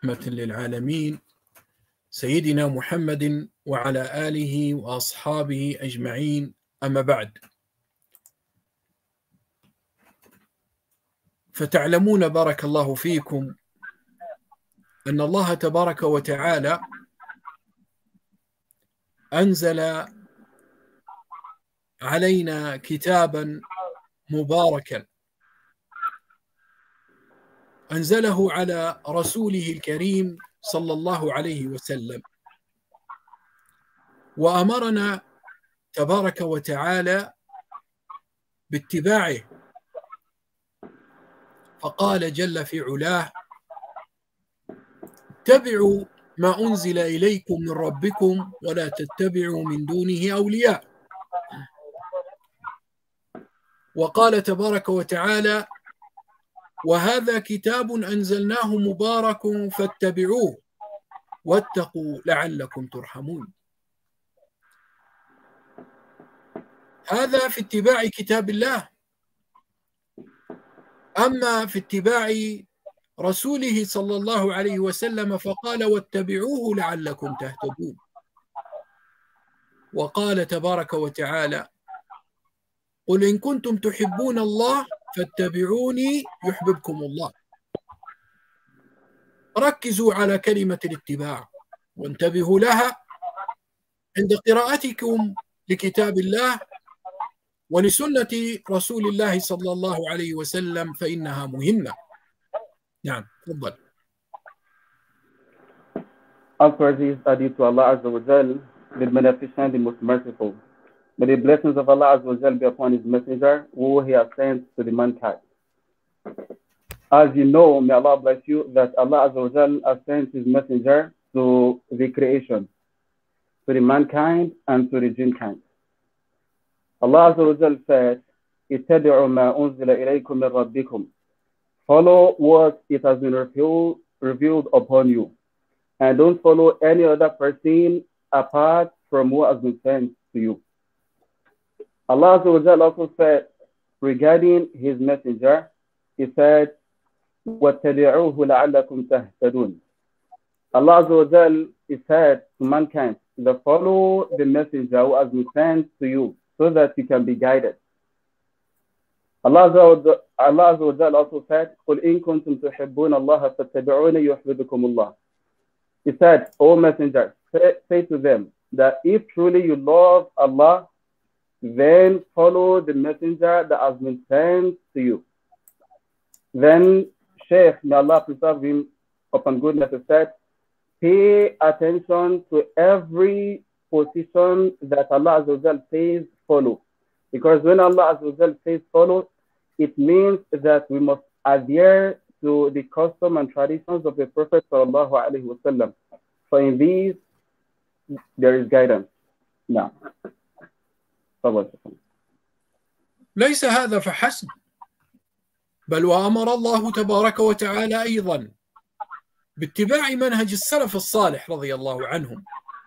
رحمة للعالمين سيدنا محمد وعلى آله وأصحابه أجمعين، أما بعد. فتعلمون بارك الله فيكم أن الله تبارك وتعالى أنزل علينا كتابا مباركا أنزله على رسوله الكريم صلى الله عليه وسلم، وأمرنا تبارك وتعالى باتباعه، فقال جل في علاه: اتبعوا ما أنزل إليكم من ربكم ولا تتبعوا من دونه أولياء. وقال تبارك وتعالى: وهذا كتاب أنزلناه مبارك فاتبعوه واتقوا لعلكم ترحمون. هذا في اتباع كتاب الله. أما في اتباع رسوله صلى الله عليه وسلم فقال: واتبعوه لعلكم تهتدون. وقال تبارك وتعالى: قل إن كنتم تحبون الله فاتبعوني يحببكم الله. ركزوا على كلمة الاتباع وانتبهوا لها عند قراءتكم لكتاب الله ولسنة رسول الله صلى الله عليه وسلم، فإنها مهمة. نعم، تفضل. All praises are due to Allah Azza wa Jal, the Beneficent, the Most Merciful. May the blessings of Allah Azza wa Jal be upon His Messenger, who He has sent to the mankind. As you know, may Allah bless you, that Allah Azza wa Jal has sent His Messenger to the creation, to the mankind and to the jinn kind. Allah Azza wa Jal said, اتبعوا ما أنزل إليكم من ربكم. Follow what it has been revealed upon you, and don't follow any other person apart from what has been sent to you. Allah Azza wa Jal also said regarding His Messenger, He said, وَاتَّبِعُوهُ لَعَلَّكُمْ تَهْتَدُونَ. Allah Azza wa Jal, He said to mankind, to follow the Messenger who has been sent to you, so that you can be guided. Allah Azza wa Jal also said, قُلْ إِن كُنْتُمْ تُحِبُّونَ اللَّهَ فَاتَّبِعُونِ يُحْبِبْكُمُ اللَّهُ. He said, O Messenger, say to them that if truly you love Allah, then follow the Messenger that has been sent to you. Then Shaykh, may Allah preserve him upon goodness, said, pay attention to every position that Allah Azza wa Jal says follow. Because when Allah Azza wa Jal says follow, it means that we must adhere to the custom and traditions of the Prophet sallallahu alaihi wasallam. So in these, there is guidance. Now, ليس هذا فحسب، بل وأمر الله تبارك وتعالى أيضا باتباع منهج السلف الصالح رضي الله عنهم،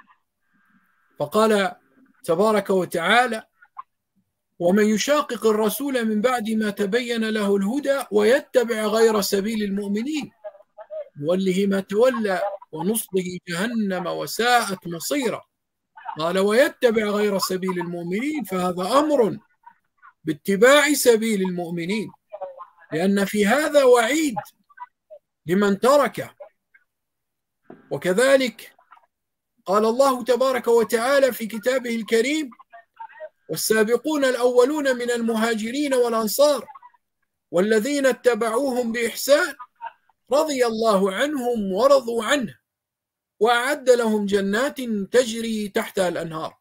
فقال تبارك وتعالى: ومن يشاقق الرسول من بعد ما تبين له الهدى ويتبع غير سبيل المؤمنين نوله ما تولى ونصله جهنم وساءت مصيرا. قال: ويتبع غير سبيل المؤمنين، فهذا أمر باتباع سبيل المؤمنين، لأن في هذا وعيد لمن تركه. وكذلك قال الله تبارك وتعالى في كتابه الكريم: والسابقون الأولون من المهاجرين والأنصار والذين اتبعوهم بإحسان رضي الله عنهم ورضوا عنه وأعد لهم جنات تجري تحتها الأنهار.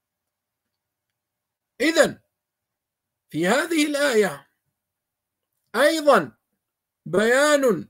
إذن في هذه الآية أيضا بيان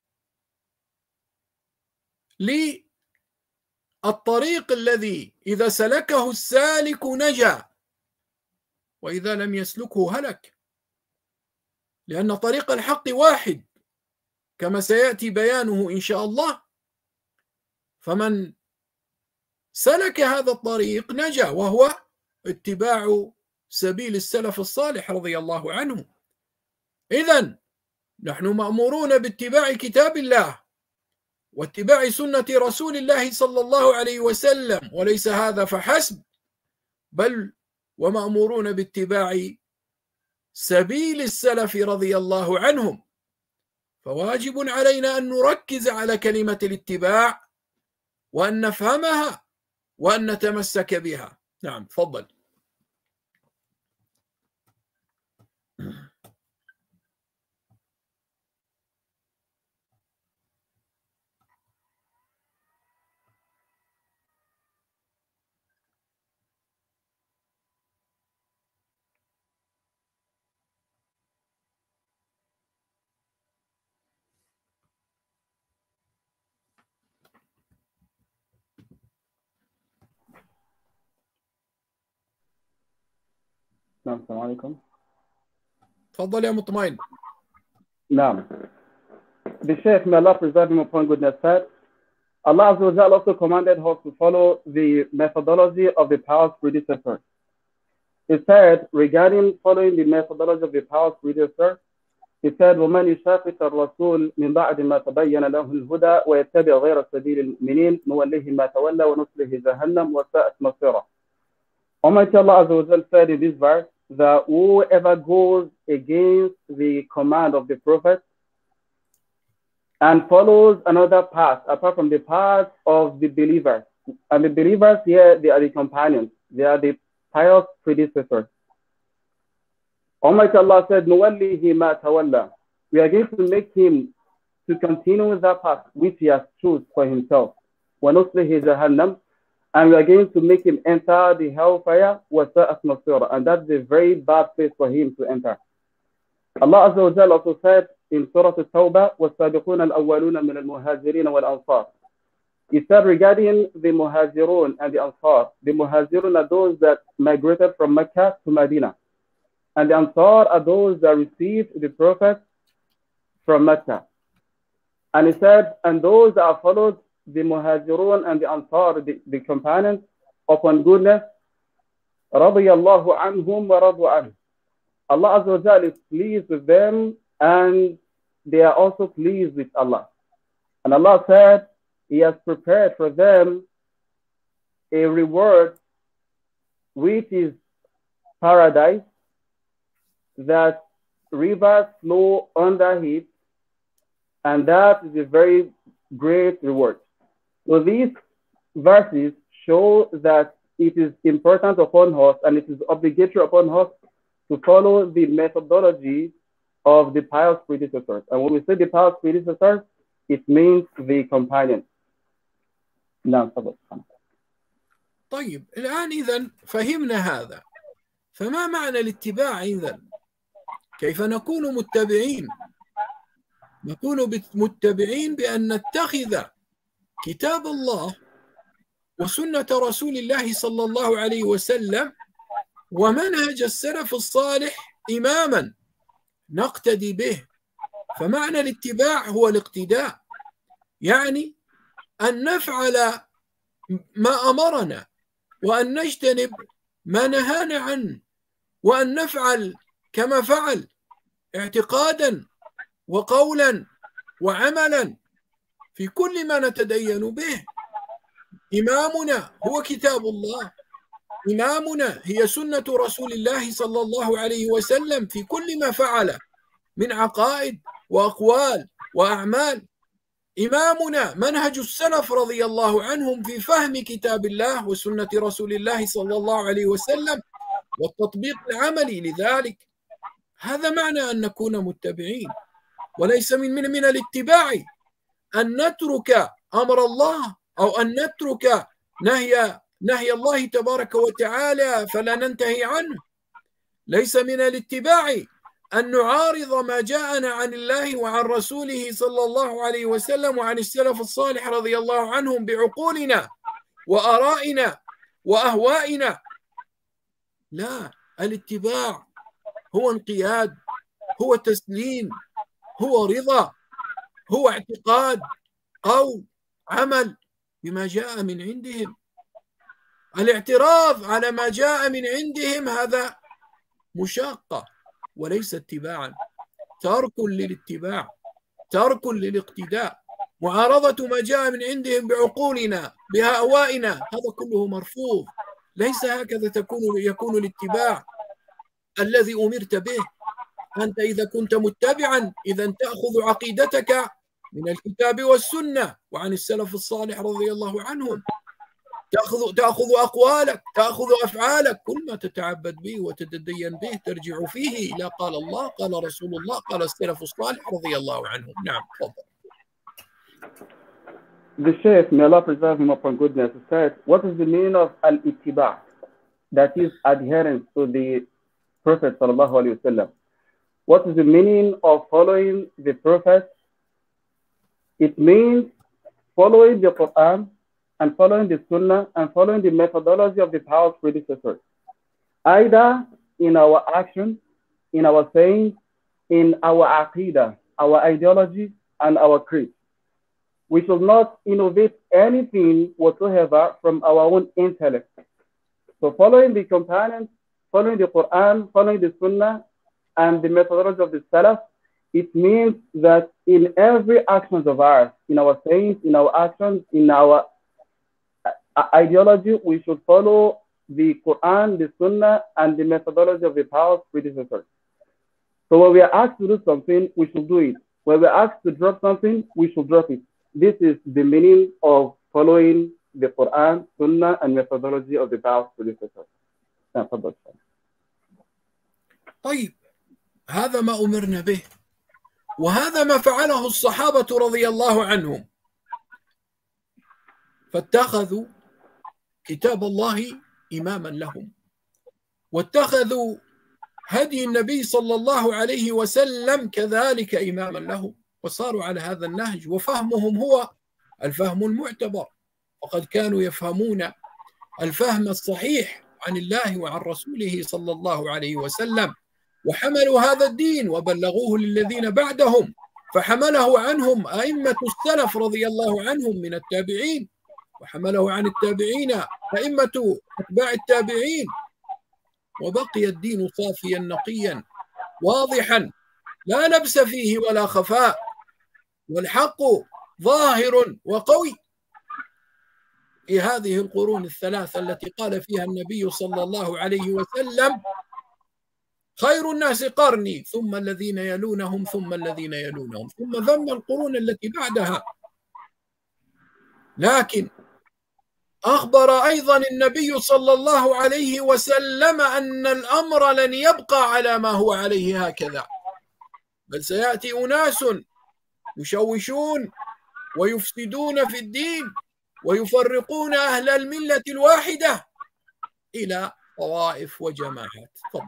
للطريق الذي إذا سلكه السالك نجا وإذا لم يسلكه هلك، لأن طريق الحق واحد كما سيأتي بيانه إن شاء الله. فمن سلك هذا الطريق نجا، وهو اتباع سبيل السلف الصالح رضي الله عنه. إذن نحن مأمورون باتباع كتاب الله واتباع سنة رسول الله صلى الله عليه وسلم، وليس هذا فحسب، بل ومأمورون باتباع سبيل السلف رضي الله عنهم. فواجب علينا أن نركز على كلمة الاتباع وأن نفهمها وأن نتمسك بها. نعم، تفضل. نعم، السلام عليكم. تفضل يا مطمئن. نعم. The Sheikh, may Allah preserve him upon goodness, said, Allah Azza wa Jalla also commanded us to follow the methodology of the pious predecessors. He said, regarding following the methodology of the pious predecessors, he said, وَمَنْ يُشَاقِقِ الرَّسُولِ مِنْ بَعْدِ مَا تَبَيَّنَ لَهُ الْهُدَى وَيَتَّبِعْ غَيْرَ سَبِيلِ الْمُؤْمِنِينَ نُوَلِّهِ مَا تَوَلَّى وَنُصْلِهِ جَهَنَّمَ وَسَاءَتْ مَصِيرًا. Almighty Allah Azza wa Jalla said in this verse that whoever goes against the command of the Prophet and follows another path apart from the path of the believers, and the believers here, they are the companions, they are the pious predecessors. Almighty Allah said, نُوَلِّهِ مَا تَوَلَّى. We are going to make him to continue with that path which he has chosen for himself. وَنُصْلِهِ جَهَنَّمَ. And we are going to make him enter the hellfire, وَسَاءَتْ مَصِيرًا. And that's a very bad place for him to enter. Allah Azza wa Jalla also said in Surah At-Tawbah, وَالسَّابِقُونَ الْأَوَّلُونَ مِنَ الْمُهَاجِرِينَ وَالْأَنصَارِ. He said regarding the Muhajirun and the Ansar, the Muhajirun are those that migrated from Mecca to Medina. And the Ansar are those that received the Prophet from Mecca. And he said, and those that have followed the Muhajirun and the Ansar, the companions, upon goodness, رَضِيَ اللَّهُ عَنْهُمْ وَرَضُوا عَنْهُ. Allah Azza wa Jalla is pleased with them, and they are also pleased with Allah. And Allah said, He has prepared for them a reward which is paradise, that rivers flow under it, and that is a very great reward. So these verses show that it is important upon us and it is obligatory upon us to follow the methodology of the pious predecessors. And when we say the pious predecessors, it means the companions. نعم تفضل. طيب الآن إذن فهمنا هذا، فما معنى الاتباع إذن؟ كيف نكون متبعين؟ نكون متبعين بأن نتخذ كتاب الله وسنة رسول الله صلى الله عليه وسلم ومنهج السلف الصالح إماما نقتدي به. فمعنى الاتباع هو الاقتداء، يعني أن نفعل ما أمرنا وأن نجتنب ما نهانا عنه، وأن نفعل كما فعل اعتقادا وقولا وعملا في كل ما نتدين به. إمامنا هو كتاب الله، إمامنا هي سنة رسول الله صلى الله عليه وسلم في كل ما فعل من عقائد وأقوال وأعمال. إمامنا منهج السلف رضي الله عنهم في فهم كتاب الله وسنة رسول الله صلى الله عليه وسلم والتطبيق العملي لذلك. هذا معنى أن نكون متبعين، وليس من الاتباع أن نترك أمر الله أو أن نترك نهي الله تبارك وتعالى فلا ننتهي عنه. ليس من الاتباع أن نعارض ما جاءنا عن الله وعن رسوله صلى الله عليه وسلم وعن السلف الصالح رضي الله عنهم بعقولنا وآرائنا وأهوائنا. لا، الاتباع هو انقياد، هو تسليم، هو رضا، هو اعتقاد، قول، عمل بما جاء من عندهم. الاعتراض على ما جاء من عندهم هذا مشاقة وليس اتباعا، ترك للاتباع، ترك للاقتداء. معارضة ما جاء من عندهم بعقولنا بأهوائنا، هذا كله مرفوض. ليس هكذا يكون الاتباع الذي أمرت به. أنت إذا كنت متبعا إذا تأخذ عقيدتك من الكتاب والسنة وعن السلف الصالح رضي الله عنهم، تأخذ أقوالك، تأخذ أفعالك، كل ما تتعبد به وتتدين به ترجع فيه إلى قال الله، قال رسول الله، قال السلف الصالح رضي الله عنهم. نعم، تفضل. The Shaykh, may Allah preserve him upon goodness, said, what is the meaning of al-ittiba'? That is adherence to the Prophet sallallahu alaihi wasallam. What is the meaning of following the Prophet? It means following the Quran and following the Sunnah and following the methodology of the past predecessors, either in our actions, in our saying, in our aqidah, our ideology, and our creed. We should not innovate anything whatsoever from our own intellect. So following the companions, following the Quran, following the Sunnah, and the methodology of the Salaf, it means that in every actions of ours, in our sayings, in our actions, in our ideology, we should follow the Quran, the Sunnah, and the methodology of the past predecessors. So when we are asked to do something, we should do it. When we are asked to drop something, we should drop it. This is the meaning of following the Quran, Sunnah, and methodology of the past predecessors. طيب، هذا ما أمرنا به، وهذا ما فعله الصحابة رضي الله عنهم، فاتخذوا كتاب الله إماما لهم، واتخذوا هدي النبي صلى الله عليه وسلم كذلك إماما لهم، وصاروا على هذا النهج، وفهمهم هو الفهم المعتبر، وقد كانوا يفهمون الفهم الصحيح عن الله وعن رسوله صلى الله عليه وسلم، وحملوا هذا الدين وبلغوه للذين بعدهم، فحمله عنهم أئمة السلف رضي الله عنهم من التابعين، وحمله عن التابعين أئمة أتباع التابعين، وبقي الدين صافيا نقيا واضحا لا لبس فيه ولا خفاء، والحق ظاهر وقوي في هذه القرون الثلاثة التي قال فيها النبي صلى الله عليه وسلم: خير الناس قرني ثم الذين يلونهم ثم الذين يلونهم، ثم ذم القرون التي بعدها. لكن أخبر أيضا النبي صلى الله عليه وسلم أن الأمر لن يبقى على ما هو عليه هكذا، بل سيأتي أناس يشوشون ويفسدون في الدين ويفرقون أهل الملة الواحدة إلى طوائف وجماعات. طبعا.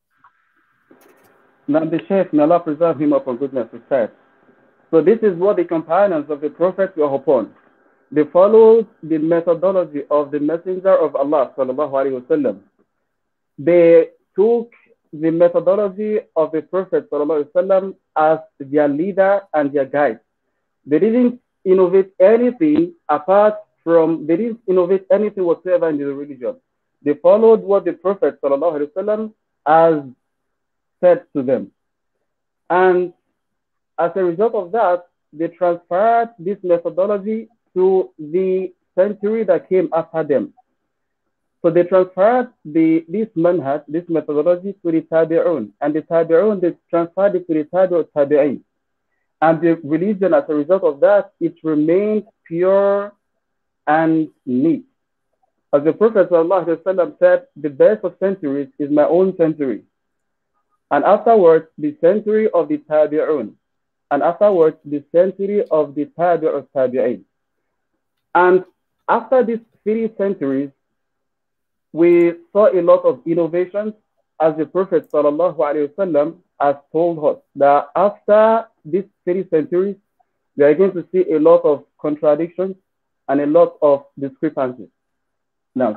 Now the Shaykh, may Allah preserve him upon goodness, said, so this is what the companions of the Prophet were upon. They followed the methodology of the Messenger of Allah sallallahu alaihi wasallam. They took the methodology of the Prophet sallallahu alaihi wasallam as their leader and their guide. They didn't innovate anything they didn't innovate anything whatsoever in the religion. They followed what the Prophet sallallahu alaihi wasallam has said to them. And as a result of that, they transferred this methodology to the century that came after them. So they transferred this manhaj, this methodology, to the tabi'un, and the tabi'un, they transferred it to the tabi'in. And the religion, as a result of that, it remained pure and neat. As the Prophet ﷺ said, the best of centuries is my own century. And afterwards, the century of the tabi'un. And afterwards, the century of the tabi'ut tabi'in. And after these 3 centuries, we saw a lot of innovations, as the Prophet ﷺ has told us that after these 3 centuries, we are going to see a lot of contradictions and a lot of discrepancies. Now,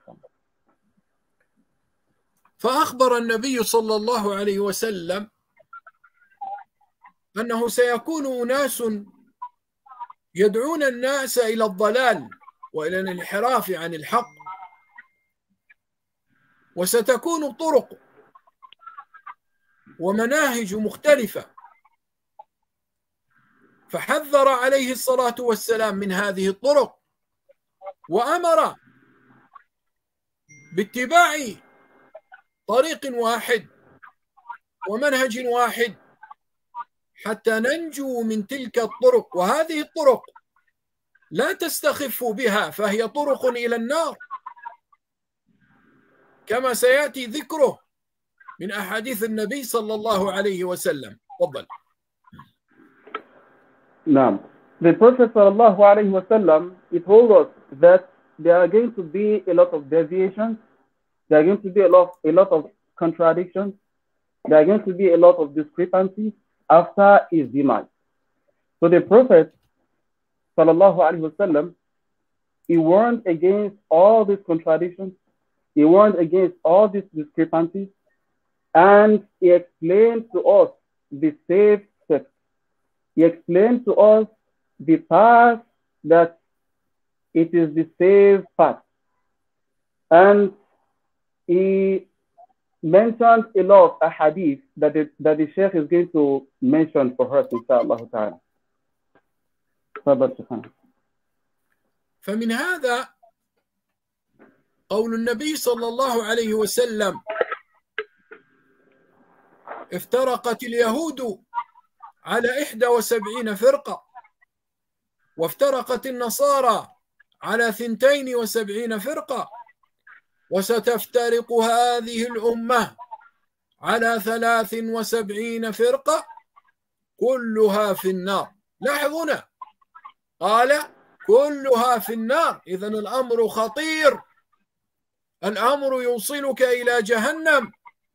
فأخبر النبي صلى الله عليه وسلم أنه سيكون أناس يدعون الناس إلى الضلال وإلى الانحراف عن الحق، وستكون طرق ومناهج مختلفة فحذر عليه الصلاة والسلام من هذه الطرق، وأمر باتباع طريق واحد ومنهج واحد حتى ننجو من تلك الطرق. وهذه الطرق لا تستخف بها، فهي طرق إلى النار كما سيأتي ذكره من أحاديث النبي صلى الله عليه وسلم. تفضل. نعم. The Prophet sallallahu alayhi wa sallam, he told us that there are going to be a lot of deviations, there are going to be a lot of contradictions, there are going to be a lot of discrepancies after his demise. So the Prophet sallallahu alayhi wa sallam, he warned against all these contradictions, he warned against all these discrepancies, and he explained to us the safe steps. He explained to us the path that it is the safe path. And he mentioned a lot of ahadith that the Sheikh is going to mention for us, inshallah ta'ala. فمن هذا قول النبي صلى الله عليه وسلم: افترقت اليهود على 71 فرقة، وافترقت النصارى على 72 فرقة، وستفترق هذه الأمة على 73 فرقة كلها في النار. لاحظونا، قال كلها في النار، إذن الأمر خطير، الأمر يوصلك إلى جهنم.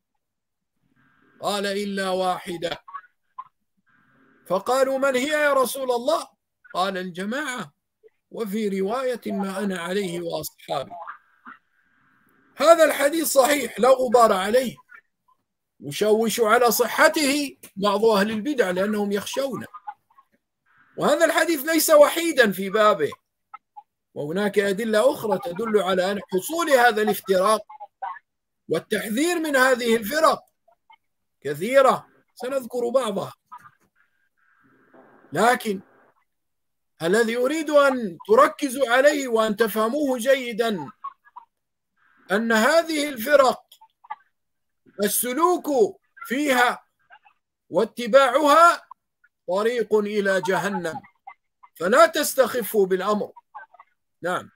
قال إلا واحدة. فقالوا: من هي يا رسول الله؟ قال: الجماعة، وفي رواية: ما أنا عليه وأصحابي. هذا الحديث صحيح لا غبار عليه، يشوش على صحته بعض أهل البدع لأنهم يخشون. وهذا الحديث ليس وحيدا في بابه، وهناك أدلة أخرى تدل على أن حصول هذا الافتراق والتحذير من هذه الفرق كثيرة، سنذكر بعضها. لكن الذي أريد أن تركزوا عليه وأن تفهموه جيدا أن هذه الفرق السلوك فيها واتباعها طريق إلى جهنم، فلا تستخفوا بالأمر. نعم.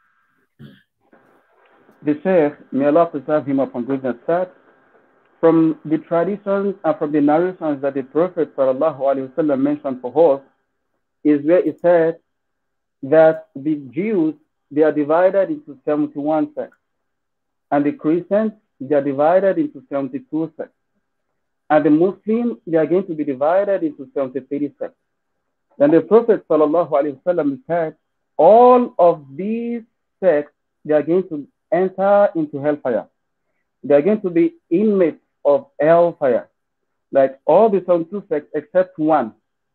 The Sheikh, may Allah preserve him upon goodness, said, from the traditions and from the narrations that the Prophet ﷺ mentioned for us is where he said that the Jews, they are divided into 71 sects, and the Christians, they are divided into 72 sects, and the Muslims, they are going to be divided into 73 sects. Then the Prophet ﷺ said, all of these sects, they are going to enter into hellfire. They are going to be inmates of hellfire, like all the 72 sects except one.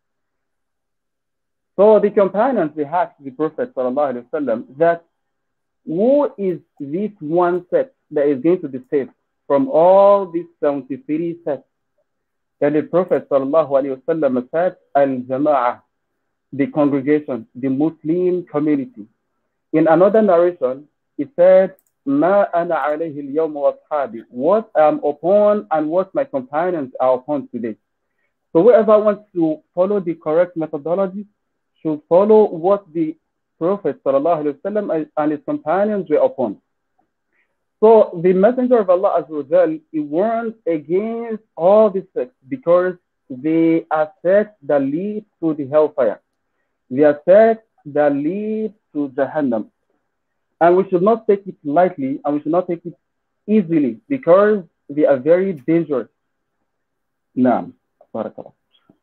So the companions, they asked the Prophet ﷺ that who is this one sect that is going to be saved from all these 73 sects? Then the Prophet ﷺ said, Al-Jama'ah, the congregation, the Muslim community. In another narration, he said, Ma ana alayhi al-yawm wa ashabi, what I am upon and what my companions are upon today. So whoever wants to follow the correct methodology should follow what the Prophet ﷺ and his companions were upon. So the Messenger of Allah Azza wa Jal, he warned against all these sects because they are sects that lead to the hellfire. They are sects that lead to Jahannam. And we should not take it lightly and we should not take it easily because they are very dangerous. نعم. بارك الله.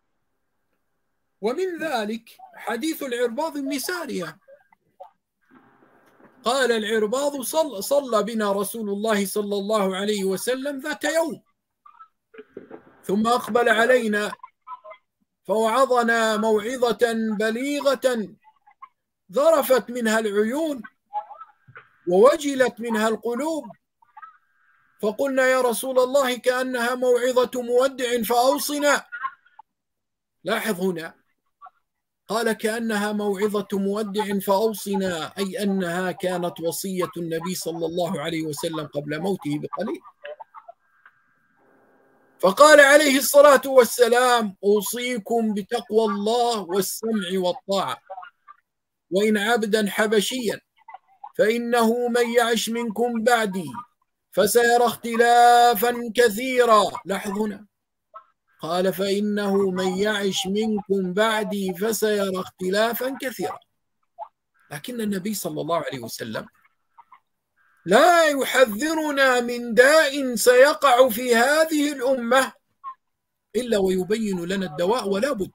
ومن ذلك حديث العرباض بن سارية. قال العرباض: صلى بنا رسول الله صلى الله عليه وسلم ذات يوم، ثم أقبل علينا فوعظنا موعظة بليغة ذرفت منها العيون ووجلت منها القلوب، فقلنا: يا رسول الله كأنها موعظة مودع فأوصنا. لاحظ هنا قال كأنها موعظة مودع فأوصنا، أي أنها كانت وصية النبي صلى الله عليه وسلم قبل موته بقليل. فقال عليه الصلاة والسلام: أوصيكم بتقوى الله والسمع والطاعة، وإن عبدا حبشيا، فإنه من يعش منكم بعدي فسيرى اختلافا كثيرا. لاحظنا، قال فإنه من يعش منكم بعدي فسيرى اختلافا كثيرا. لكن النبي صلى الله عليه وسلم لا يحذرنا من داء سيقع في هذه الأمة إلا ويبين لنا الدواء ولا بد.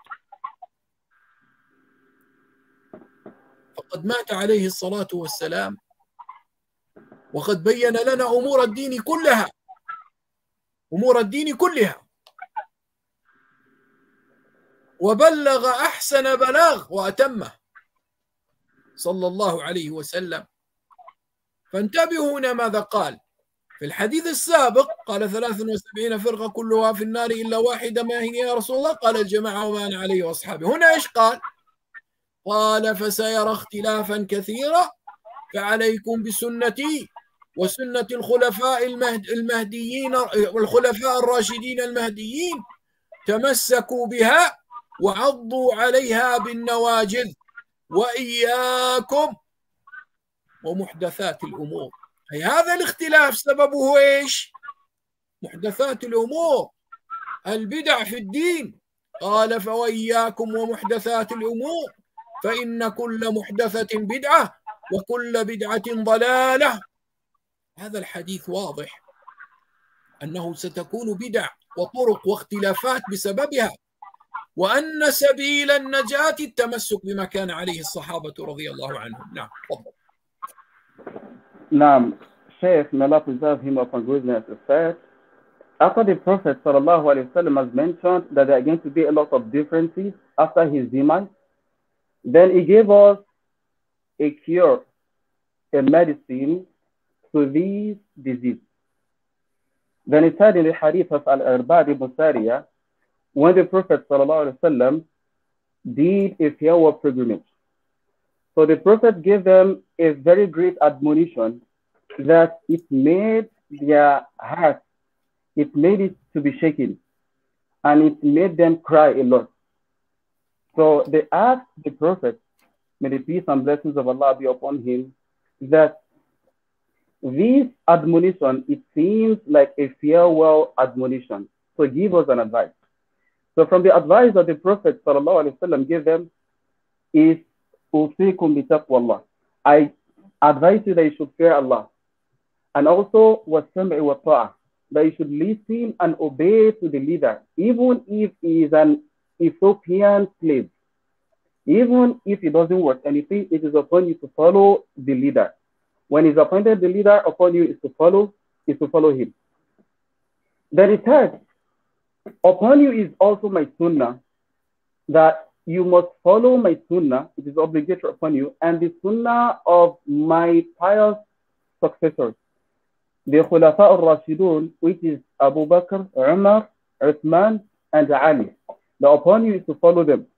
فقد مات عليه الصلاة والسلام وقد بين لنا أمور الدين كلها، أمور الدين كلها، وبلغ أحسن بلاغ وأتمه صلى الله عليه وسلم. فانتبهوا هنا ماذا قال في الحديث السابق. قال 73 فرقة كلها في النار إلا واحدة، ما هي يا رسول الله؟ قال الجماعة وما أنا عليه وأصحابي. هنا إيش قال؟ قال فسيرى اختلافا كثيرا، فعليكم بسنتي وسنة الخلفاء المهديين والخلفاء الراشدين المهديين، تمسكوا بها وعضوا عليها بالنواجذ، وإياكم ومحدثات الأمور. أي هذا الاختلاف سببه إيش؟ محدثات الأمور، البدع في الدين. قال فوإياكم ومحدثات الأمور، فإن كل محدثة بدعة وكل بدعة ضلالة. هذا الحديث واضح أنه ستكون بدع وطرق واختلافات بسببها، وأن سبيل النجاة التمسك بما كان عليه الصحابة رضي الله عنهم. نعم، تفضل. نعم. Sheikh, may Allah preserve him upon goodness, said, after the Prophet ﷺ has mentioned that there are going to be a lot of differences after his demise, then he gave us a cure, a medicine to this disease. Then he said in the hadith of Al-Irbad ibn Sariyah, when the Prophet ﷺ did a farewell pilgrimage, so the Prophet gave them a very great admonition that it made their heart, it made it to be shaken, and it made them cry a lot. So they asked the Prophet, may the peace and blessings of Allah be upon him, that this admonition, it seems like a farewell admonition. So give us an advice. So from the advice that the Prophet ﷺ gave them is, أوصيكم بتقوى الله. I advise you that you should fear Allah. And also, والسمع والطاعة, that you should listen and obey to the leader, even if he is an Ethiopian slave. Even if it doesn't work, anything, it is upon you to follow the leader. When he's appointed the leader, upon you is to follow him. Then it says, upon you is also my sunnah, that you must follow my sunnah, it is obligatory upon you, and the sunnah of my pious successors, the Khulafa al-Rashidun, which is Abu Bakr, Umar, Uthman, and Ali. Now upon you is to follow them.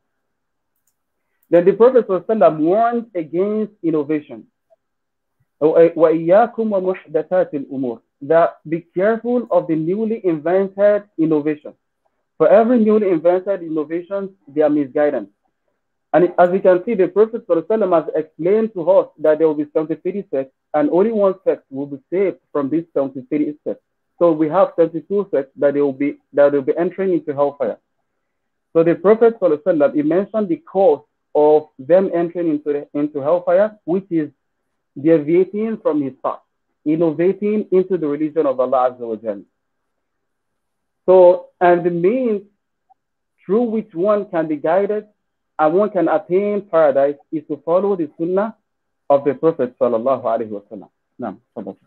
Then the Prophet ﷺ warned against innovation. وَإِيَّاكُمْ وَمُحْدَثَاتِ الْأُمُورِ, that be careful of the newly invented innovation. For every newly invented innovation, there are misguidance. And as we can see, the Prophet ﷺ has explained to us that there will be 73 sects, and only one sect will be saved from these 73 sects. So we have 72 sects that will be entering into hellfire. So the Prophet ﷺ, he mentioned the cause of them entering into hellfire, which is deviating from his path, innovating into the religion of Allah Azza wa Jalla. So, and the means through which one can be guided and one can attain paradise is to follow the sunnah of the Prophet sallallahu alaihi wasallam. نعم.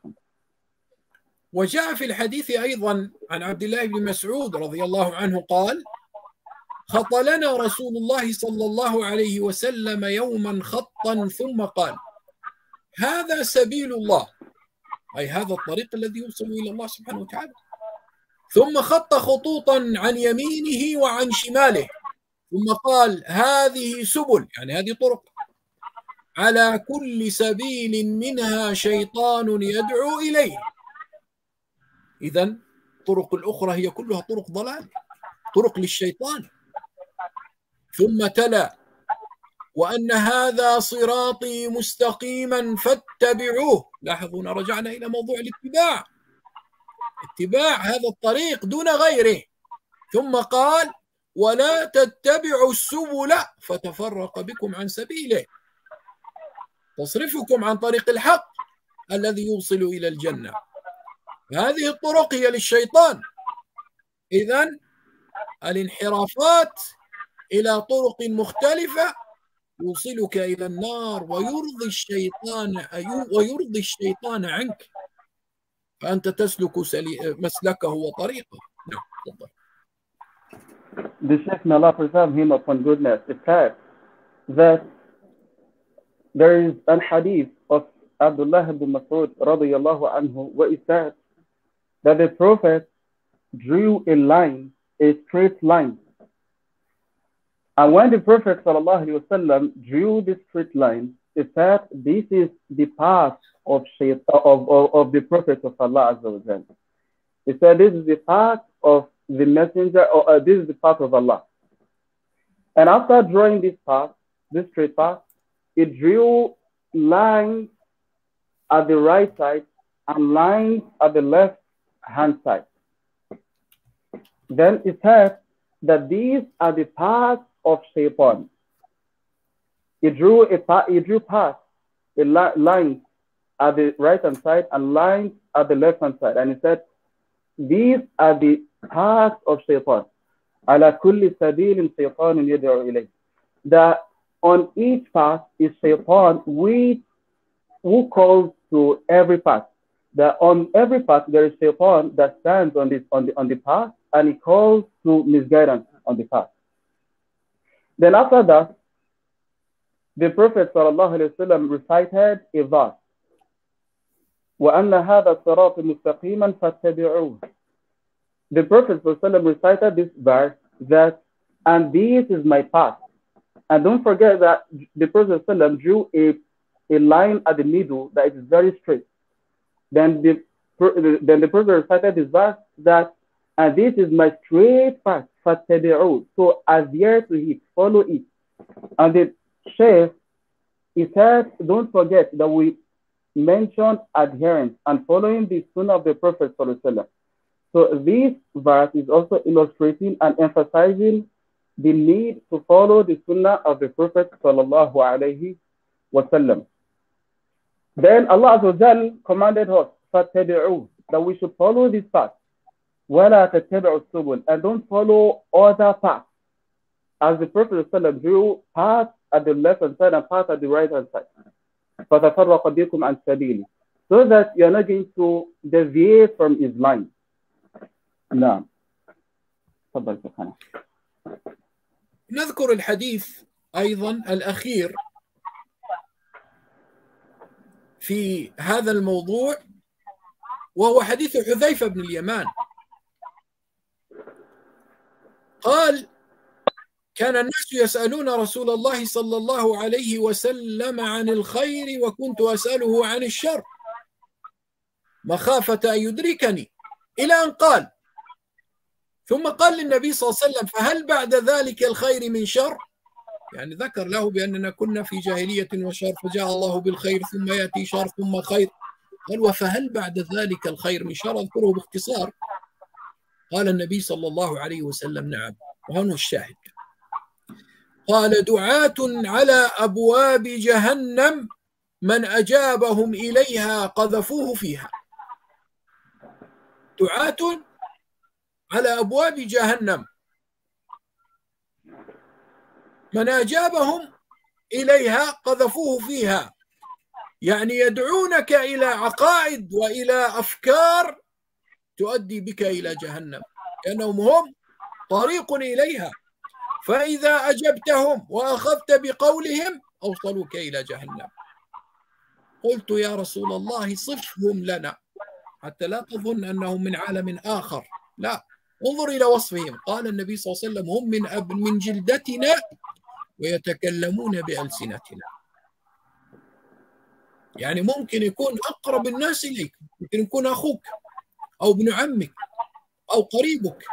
وجاء في الحديث أيضا عن عبد الله بن مسعود رضي الله عنه قال: خط لنا رسول الله صلى الله عليه وسلم يوما خطا ثم قال: هذا سبيل الله، أي هذا الطريق الذي يوصل إلى الله سبحانه وتعالى. ثم خط خطوطا عن يمينه وعن شماله، ثم قال هذه سبل، يعني هذه طرق، على كل سبيل منها شيطان يدعو إليه. إذن الطرق الأخرى هي كلها طرق ضلال، طرق للشيطان. ثم تلا وأن هذا صراطي مستقيما فاتبعوه. لاحظوا رجعنا إلى موضوع الاتباع، اتباع هذا الطريق دون غيره. ثم قال ولا تتبعوا السبل فتفرق بكم عن سبيله، تصرفكم عن طريق الحق الذي يوصل إلى الجنة. هذه الطرق هي للشيطان. إذن الانحرافات إلى طرق مختلفة يوصلك إلى النار ويرضي الشيطان عنك، فأنت تسلك مسلكه وطريقه. نعم تفضل. The Shaykh, may Allah preserve him upon goodness, it says that there is an hadith of Abdullah ibn Mas'ud radiyallahu anhu where it says that the Prophet drew a line, a straight line. And when the Prophet sallallahu alaihi wasallam drew this straight line, it said this is the path of the Prophet of Allah Azza wa Jalla. It said this is the path of the messenger, or this is the path of Allah. And after drawing this path, this straight path, it drew lines at the right side and lines at the left hand side. Then it said that these are the paths of Shaitan. It drew paths, lines at the right hand side and lines at the left hand side, and it said these are the paths of Shaitan. على كل سبيل شيطان يدعو إليه. That on each path is Shaitan who calls to every path. That on every path there is Shaitan that stands on the path, and he calls to misguidance on the path. Then after that, the Prophet sallallahu alaihi wasallam recited a verse. وَأَنَّ هَذَا الصِّرَاطِ مُسْتَقِيمًا فَاتَّبِعُوهُ. The Prophet sallallahu alaihi wasallam recited this verse that, and this is my path. And don't forget that the Prophet sallallahu alaihi wasallam drew a line at the middle that is very straight. Then the Prophet recited this verse that, and this is my straight path, فَاتَّبِعُوهُ. So adhere to it, follow it. And the Shaykh, he said, don't forget that we mentioned adherence and following the Sunnah of the Prophet sallallahu alaihi wasallam. So this verse is also illustrating and emphasizing the need to follow the Sunnah of the Prophet sallallahu alaihi wasallam. Then Allah Azza wa Jal commanded us, فَاتَّبِعُوهُ, that we should follow this path. وَلَا تَتَّبِعُوا السُّبُلَ, and don't follow other paths. As the Prophet ﷺ drew paths at the left hand side and paths at the right hand side. فَتَفَرَّقَ بِكُمْ عَنْ سَبِيلِهِ, so that you are not going to deviate from his line. نعم. تفضل شيخنا. نذكر الحديث أيضا الأخير في هذا الموضوع، وهو حديث حذيفة بن اليمان. قال كان الناس يسألون رسول الله صلى الله عليه وسلم عن الخير وكنت أسأله عن الشر مخافة أن يدركني، إلى أن قال ثم قال للنبي صلى الله عليه وسلم فهل بعد ذلك الخير من شر؟ يعني ذكر له بأننا كنا في جاهلية وشر، فجاء الله بالخير ثم يأتي شر ثم خير. قال وفهل بعد ذلك الخير من شر؟ أذكره باختصار. قال النبي صلى الله عليه وسلم نعم، وهنا الشاهد. قال دعاة على أبواب جهنم من أجابهم إليها قذفوه فيها. دعاة على أبواب جهنم من أجابهم إليها قذفوه فيها، يعني يدعونك إلى عقائد وإلى أفكار تؤدي بك إلى جهنم، لأنهم هم طريق إليها، فإذا أجبتهم وأخذت بقولهم أوصلوك إلى جهنم. قلت يا رسول الله صفهم لنا حتى لا تظن أنهم من عالم آخر، لا، انظر إلى وصفهم. قال النبي صلى الله عليه وسلم: هم من جلدتنا ويتكلمون بألسنتنا. يعني ممكن يكون أقرب الناس إليك، ممكن يكون أخوك أو ابن عمك أو قريبك.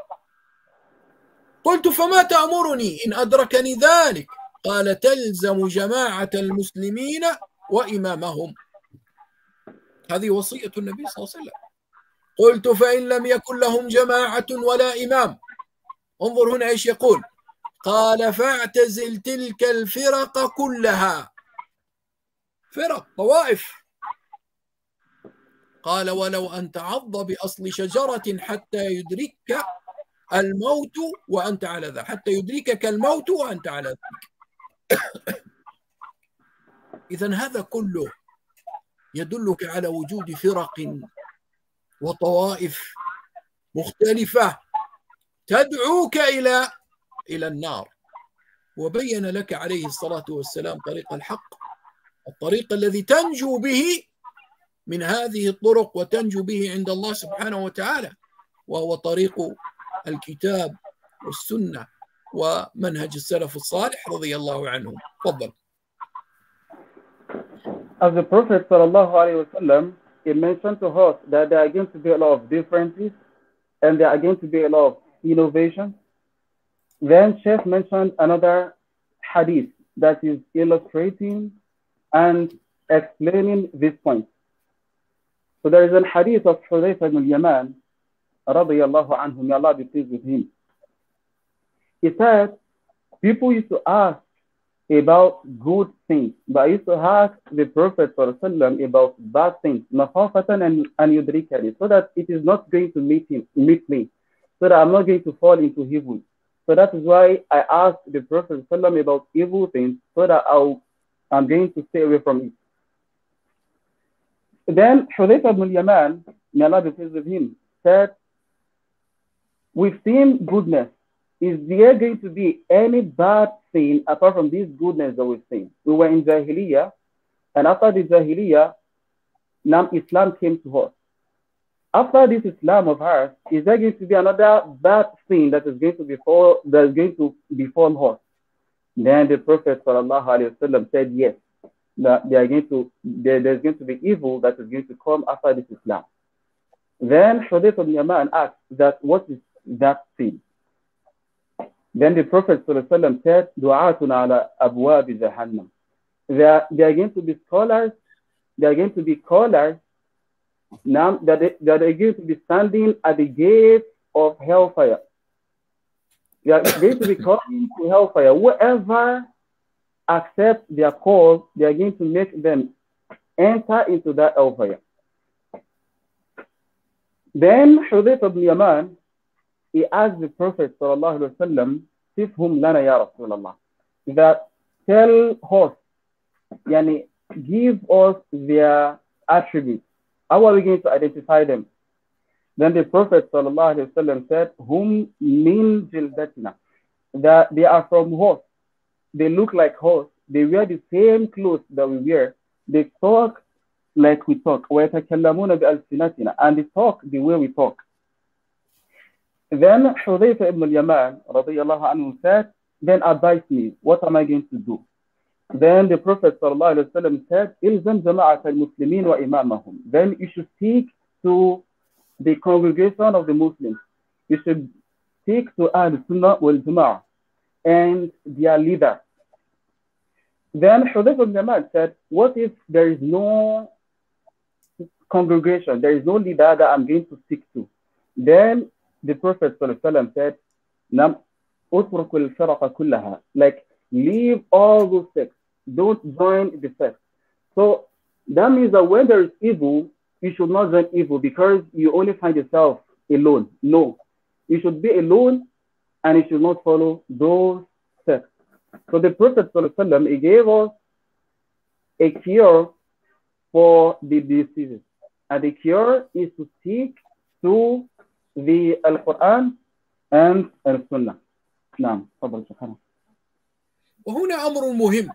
قلت: فما تأمرني إن أدركني ذلك؟ قال: تلزم جماعة المسلمين وإمامهم. هذه وصية النبي صلى الله عليه وسلم. قلت: فإن لم يكن لهم جماعة ولا إمام؟ انظر هنا إيش يقول. قال: فاعتزل تلك الفرق كلها. فرق، طوائف. قال: ولو أن تعض بأصل شجرة حتى يدركك الموت وأنت على ذلك، حتى يدركك الموت وأنت على ذلك. إذن هذا كله يدلك على وجود فرق وطوائف مختلفة تدعوك إلى النار. وبين لك عليه الصلاة والسلام طريق الحق، الطريق الذي تنجو به من هذه الطرق وتنجو به عند الله سبحانه وتعالى، وهو طريق الكتاب والسنة ومنهج السلف الصالح رضي الله عنهم. تفضل. As the Prophet ﷺ, he mentioned to us that there are going to be a lot of differences and there are going to be a lot of innovation. Then Sheikh mentioned another hadith that is illustrating and explaining this point. So there is a hadith of Hudayfa ibn al-Yaman, radiyallahu anhu, may Allah be pleased with him. He said, people used to ask about good things, but I used to ask the Prophet ﷺ about bad things, makhafatan and yudrikani, so that it is not going to meet me, so that I'm not going to fall into evil. So that is why I asked the Prophet ﷺ about evil things, so that I'm going to stay away from it. Then Hudayfa ibn al-Yaman, may Allah be pleased with him, said, we've seen goodness. Is there going to be any bad thing apart from this goodness that we've seen? We were in Jahiliyyah, and after the Jahiliyyah, now Islam came to us. After this Islam of ours, is there going to be another bad thing that is going to befall us? Then the Prophet ﷺ said, yes, that there's going to be evil that is going to come after this Islam. Then Hudayfa ibn Yaman asked that, what is that thing? Then the Prophet ﷺ said, Du'atun ala abwab jahannam. There are going to be scholars, there are going to be callers, now that they are going to be standing at the gate of hellfire. They are going to be calling to hellfire. Whoever accepts their call, they are going to make them enter into that hellfire. Then Hudayfa ibn Yaman, he asked the Prophet ﷺ, Sifhum lana ya Rasulallah, that tell us, yani, give us their attributes. How are we going to identify them? Then the Prophet ﷺ said, Hum min jildatina, that they are from us. They look like us. They wear the same clothes that we wear. They talk like we talk. وَيَتَكَلَّمُونَ بِأَلْسِنَتِنَا, and they talk the way we talk. Then Hudayfa ibn al-Yaman radiyallahu anhu said, then advise me, what am I going to do? Then the Prophet ﷺ said, إِلْزَمْ جَمَاعَةَ الْمُسْلِمِينَ وَإِمَامَهُم. Then you should speak to the congregation of the Muslims. You should speak to Ahl-Sunnah wal-Jama'ah and their leader. Then Hudayfa ibn Yaman said, what if there is no congregation, there is no leader that I'm going to speak to? Then the Prophet ﷺ said, like, leave all those sects. Don't join the sects. So that means that when there is evil, you should not join evil because you only find yourself alone. No, you should be alone and you should not follow those sects. So the Prophet ﷺ, he gave us a cure for the diseases. And the cure is to stick to the Al-Quran and Al-Sunnah. نعم تفضل شيخنا. وهنا أمر مهم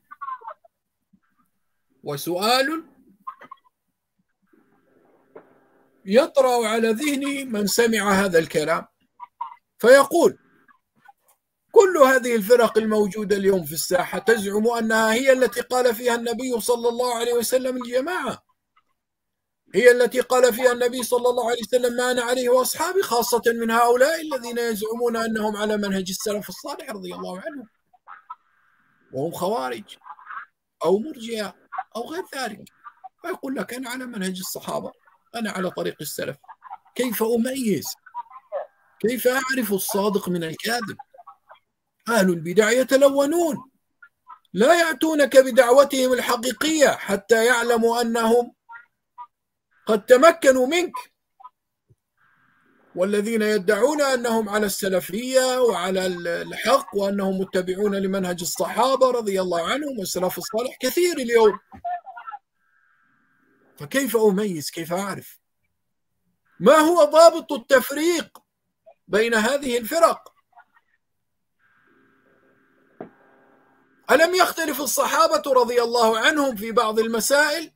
وسؤال يطرأ على ذهن من سمع هذا الكلام. فيقول كل هذه الفرق الموجودة اليوم في الساحة تزعم أنها هي التي قال فيها النبي صلى الله عليه وسلم الجماعة، هي التي قال فيها النبي صلى الله عليه وسلم ما أنا عليه وأصحابي، خاصة من هؤلاء الذين يزعمون أنهم على منهج السلف الصالح رضي الله عنهم، وهم خوارج أو مرجئة أو غير ذلك. فيقول لك أنا على منهج الصحابة، أنا على طريق السلف. كيف أميز؟ كيف أعرف الصادق من الكاذب؟ أهل البدع يتلونون، لا يأتونك بدعوتهم الحقيقية حتى يعلموا أنهم قد تمكنوا منك. والذين يدعون أنهم على السلفية وعلى الحق وأنهم متبعون لمنهج الصحابة رضي الله عنهم والسلف الصالح كثير اليوم. فكيف أميز؟ كيف أعرف؟ ما هو ضابط التفريق بين هذه الفرق؟ ألم يختلف الصحابة رضي الله عنهم في بعض المسائل؟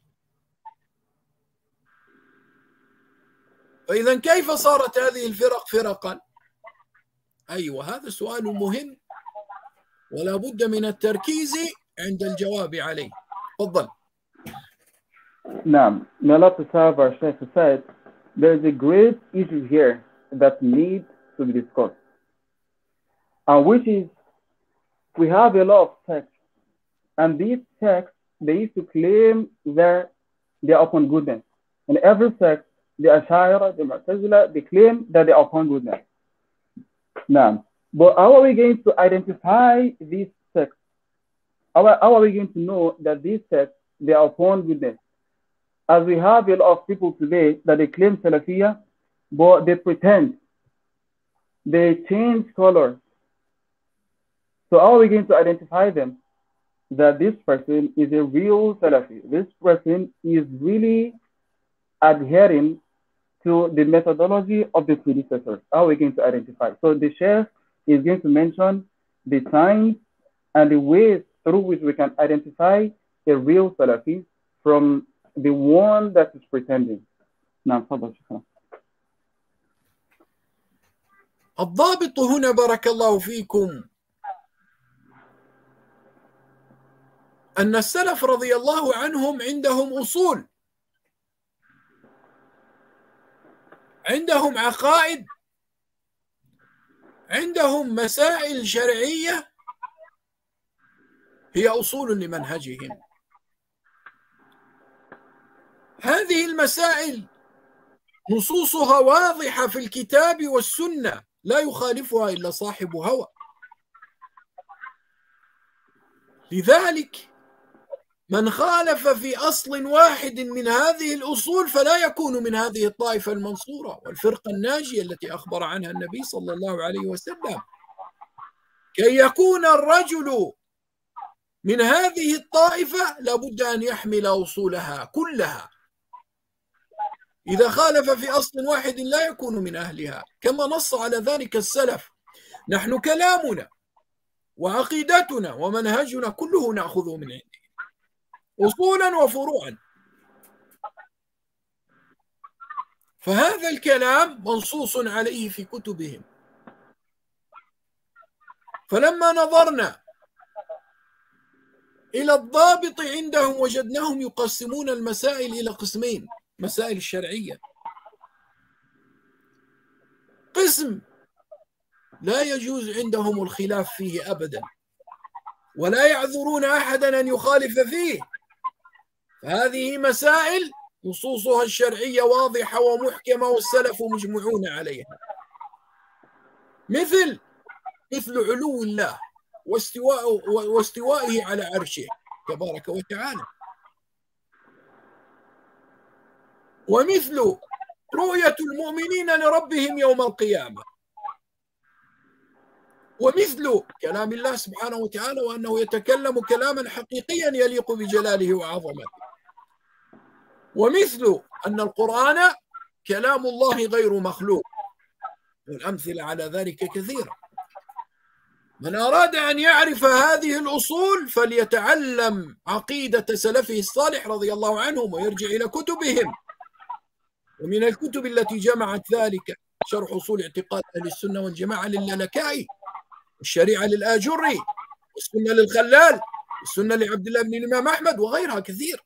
فإذا كيف صارت هذه الفرق فرقا؟ أيوة، هذا سؤال مهم ولا بد من التركيز عند الجواب عليه. تفضل. نعم. May Allah preserve our Shaykh said, there is a great issue here that needs to be discussed, which is we have a lot of texts, and these texts, they used to claim they are upon goodness. In every sect, the Ash'ari, the Mu'tazila, they claim that they are upon goodness. Now, but how are we going to identify these sects? How are we going to know that these sects, they are upon goodness? As we have a lot of people today that they claim Salafiyah, but they pretend, they change colors. So how are we going to identify them? That this person is a real Salafi. This person is really adhering to the methodology of the predecessors. How are we going to identify? So the Sheikh is going to mention the signs and the ways through which we can identify a real Salafi from the one that is pretending. نعم تفضل شكرا. الضابط هنا بارك الله فيكم أن السلف رضي الله عنهم عندهم أصول، عندهم عقائد، عندهم مسائل شرعية هي أصول لمنهجهم. هذه المسائل نصوصها واضحة في الكتاب والسنة، لا يخالفها إلا صاحب هوى. لذلك من خالف في أصل واحد من هذه الأصول فلا يكون من هذه الطائفة المنصورة والفرقة الناجية التي أخبر عنها النبي صلى الله عليه وسلم. كي يكون الرجل من هذه الطائفة لابد أن يحمل أصولها كلها. إذا خالف في أصل واحد لا يكون من أهلها، كما نص على ذلك السلف. نحن كلامنا وعقيدتنا ومنهجنا كله نأخذه من عنده، أصولا وفروعا. فهذا الكلام منصوص عليه في كتبهم. فلما نظرنا إلى الضابط عندهم وجدناهم يقسمون المسائل إلى قسمين: مسائل الشرعية، قسم لا يجوز عندهم الخلاف فيه أبدا ولا يعذرون أحدا أن يخالف فيه، فهذه مسائل نصوصها الشرعية واضحة ومحكمة والسلف مجمعون عليها، مثل علو الله واستوائه على عرشه تبارك وتعالى، ومثل رؤية المؤمنين لربهم يوم القيامة، ومثل كلام الله سبحانه وتعالى وأنه يتكلم كلاما حقيقيا يليق بجلاله وعظمته، ومثل أن القرآن كلام الله غير مخلوق، والأمثلة على ذلك كثيرة. من أراد أن يعرف هذه الأصول فليتعلم عقيدة سلفه الصالح رضي الله عنهم ويرجع إلى كتبهم، ومن الكتب التي جمعت ذلك شرح أصول اعتقاد أهل السنة والجماعة للالكائي، والشريعة للآجري، والسنة للخلال، والسنة لعبد الله بن الإمام أحمد، وغيرها كثير.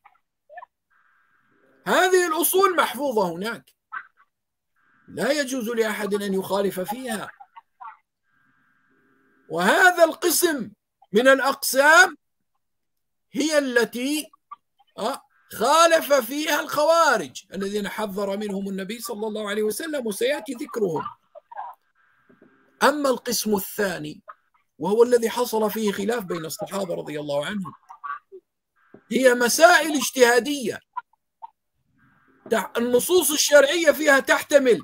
هذه الأصول محفوظة هناك، لا يجوز لأحد أن يخالف فيها. وهذا القسم من الأقسام هي التي خالف فيها الخوارج الذين حذر منهم النبي صلى الله عليه وسلم، وسيأتي ذكرهم. أما القسم الثاني وهو الذي حصل فيه خلاف بين الصحابة رضي الله عنهم، هي مسائل اجتهادية النصوص الشرعية فيها تحتمل،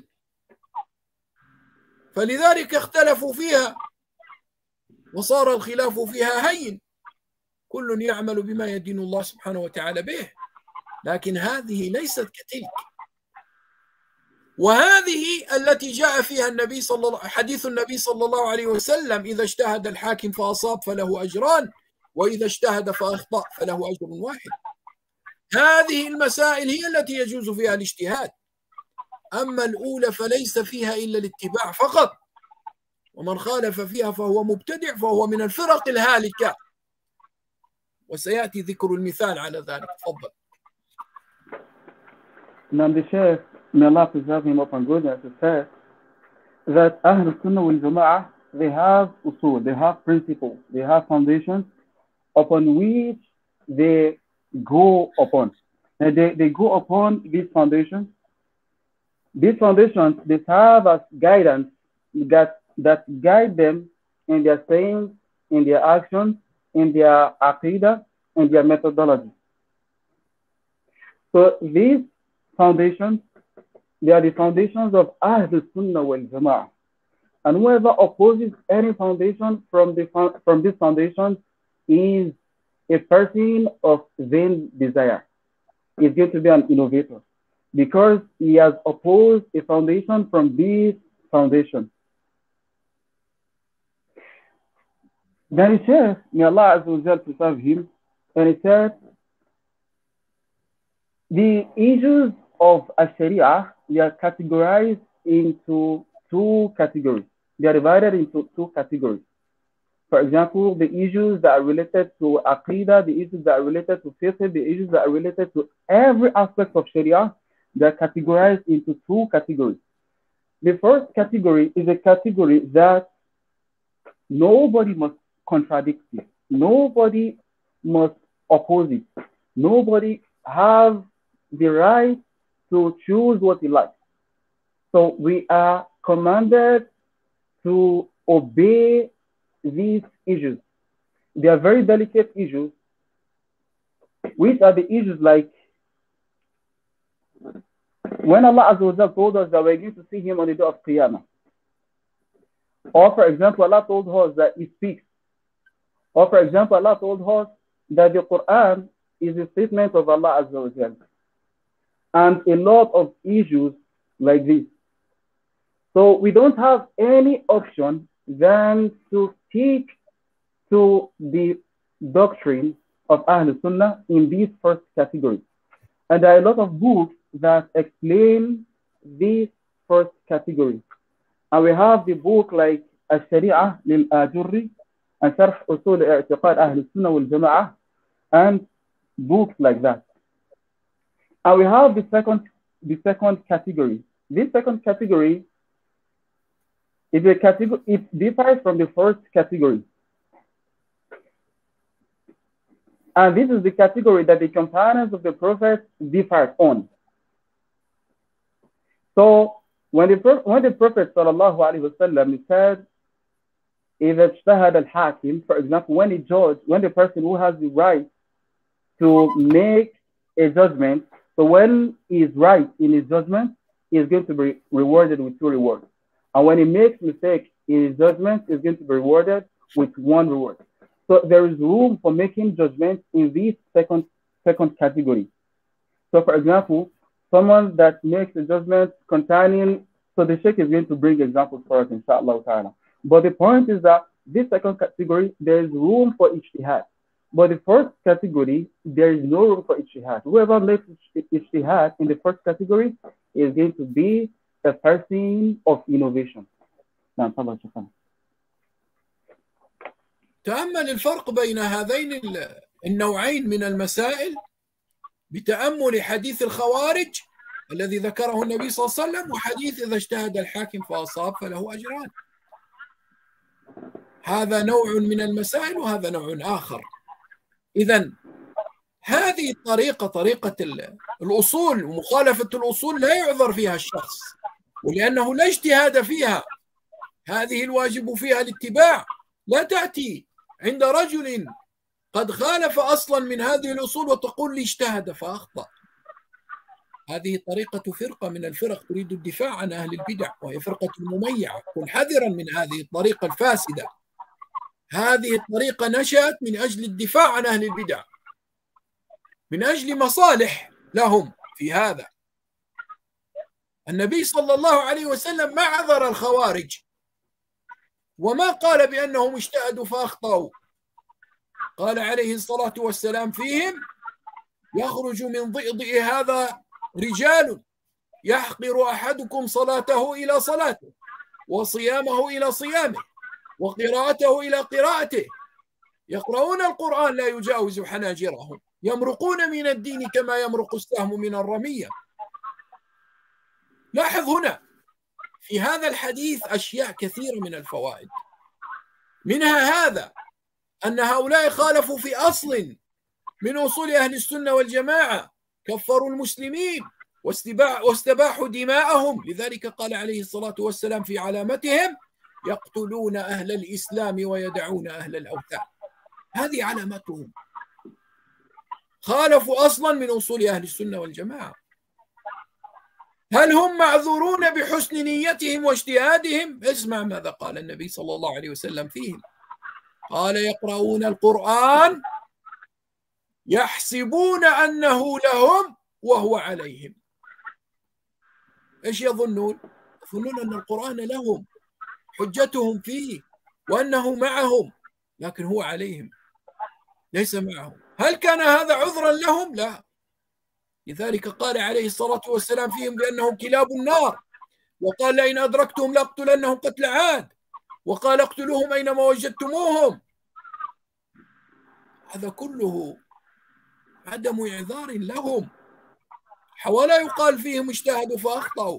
فلذلك اختلفوا فيها وصار الخلاف فيها هين، كل يعمل بما يدين الله سبحانه وتعالى به. لكن هذه ليست كتلك، وهذه التي جاء فيها النبي حديث النبي صلى الله عليه وسلم: إذا اجتهد الحاكم فأصاب فله أجران، وإذا اجتهد فأخطأ فله أجر واحد. هذه المسائل هي التي يجوز فيها الاجتهاد. أما الأولى فليس فيها إلا الاتباع فقط، ومن خالف فيها فهو مبتدع، فهو من الفرق الهالكة، وسيأتي ذكر المثال على ذلك. تفضل. Now the Shaykh, may Allah preserve him upon goodness, says that Ahl Sunnah wal Jama'ah, they have usul, they have principles, they have foundations upon which they go upon. And they go upon these foundations. These foundations, they serve as guidance that guide them in their sayings, in their actions, in their aqidah, in their methodology. So these foundations, they are the foundations of Ahl Sunnah wal Jama'ah. And whoever opposes any foundation from this foundation is a person of vain desire. He's going to be an innovator because he has opposed a foundation from this foundation. Then he says, may Allah Azza wa Jal preserve him, and he said, the issues of Sharia, they are categorized into two categories. They are divided into two categories. For example, the issues that are related to Aqidah, the issues that are related to fiqh, the issues that are related to every aspect of Sharia, they are categorized into two categories. The first category is a category that nobody must contradict it. Nobody must oppose it. Nobody has the right to choose what he likes. So we are commanded to obey these issues. They are very delicate issues, which are the issues like when Allah Azza wa Jalla told us that we're going to see him on the day of Qiyamah. Or for example, Allah told us that he speaks. Or for example, Allah told us that the Quran is a statement of Allah Azza wa Jalla. And a lot of issues like this. So we don't have any option than to stick to the doctrine of Ahl Sunnah in this first category. And there are a lot of books that explain this first category. And we have the book like Al-Shari'ah lil-Ajurri and Sharh Usul I'tiqad Ahl Sunnah wal Jama'ah and books like that. And we have the second category. This second category is a category, it differs from the first category. And this is the category that the companions of the Prophet differed on. So when the Prophet sallallahu alaihi wasallam said, إذا اجتهد الحاكم, for example, when the person who has the right to make a judgment, so when he is right in his judgment, he is going to be rewarded with two rewards. And when he makes mistake in his judgment, he is going to be rewarded with one reward. So there is room for making judgments in this second category. So for example, someone that makes a judgment containing, so the Sheikh is going to bring examples for us, inshallah ta'ala. But the point is that this second category, there is room for ijtihad. But the first category, there is no room for ijtihad. Whoever makes ijtihad in the first category is going to be a person of innovation. نعم تفضل شكرا. تأمل الفرق بين هذين النوعين من المسائل بتأمل حديث الخوارج الذي ذكره النبي صلى الله عليه وسلم وحديث إذا اجتهد الحاكم فأصاب فله أجران. هذا نوع من المسائل وهذا نوع آخر. إذن هذه الطريقة، طريقة الأصول ومخالفة الأصول، لا يعذر فيها الشخص، ولأنه لا اجتهاد فيها. هذه الواجب فيها الاتباع، لا تأتي عند رجل قد خالف أصلا من هذه الأصول وتقول لي اجتهد فأخطأ. هذه طريقة فرقة من الفرق تريد الدفاع عن أهل البدع، وهي فرقة المميعة. كن حذرا من هذه الطريقة الفاسدة. هذه الطريقة نشأت من أجل الدفاع عن أهل البدع، من أجل مصالح لهم في هذا. النبي صلى الله عليه وسلم ما عذر الخوارج وما قال بأنهم اجتهدوا فأخطأوا. قال عليه الصلاة والسلام فيهم: يخرج من ضئضئ هذا رجال يحقر أحدكم صلاته إلى صلاته وصيامه إلى صيامه وقراءته إلى قراءته، يقرؤون القرآن لا يجاوز حناجرهم، يمرقون من الدين كما يمرق السهم من الرمية. لاحظ هنا في هذا الحديث أشياء كثيرة من الفوائد، منها هذا أن هؤلاء خالفوا في أصل من أصول أهل السنة والجماعة، كفروا المسلمين واستباحوا دماءهم. لذلك قال عليه الصلاة والسلام في علامتهم: يقتلون أهل الإسلام ويدعون أهل الأوثان. هذه علامتهم، خالفوا أصلا من أصول أهل السنة والجماعة. هل هم معذورون بحسن نيتهم واجتهادهم؟ اسمع ماذا قال النبي صلى الله عليه وسلم فيهم. قال: يقرؤون القرآن يحسبون أنه لهم وهو عليهم. إيش يظنون؟ يظنون أن القرآن لهم، حجتهم فيه، وأنه معهم، لكن هو عليهم ليس معهم. هل كان هذا عذرا لهم؟ لا. لذلك قال عليه الصلاة والسلام فيهم بأنهم كلاب النار، وقال: لئن أدركتهم لأقتلنهم قتل عاد، وقال: اقتلوهم أينما وجدتموهم. هذا كله عدم إعذار لهم، ولا يقال فيهم اجتهدوا فأخطأوا.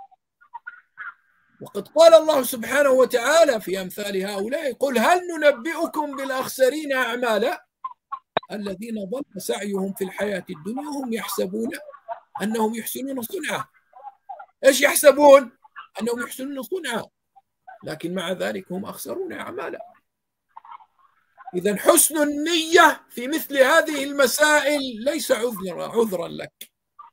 وقد قال الله سبحانه وتعالى في أمثال هؤلاء: قل هل ننبئكم بالأخسرين أعمالا الذين ضل سعيهم في الحياة الدنيا وهم يحسبون أنهم يحسنون صنعا. إيش يحسبون؟ أنهم يحسنون صنعا، لكن مع ذلك هم أخسرون أعمالا. إذن حسن النية في مثل هذه المسائل ليس عذرا لك.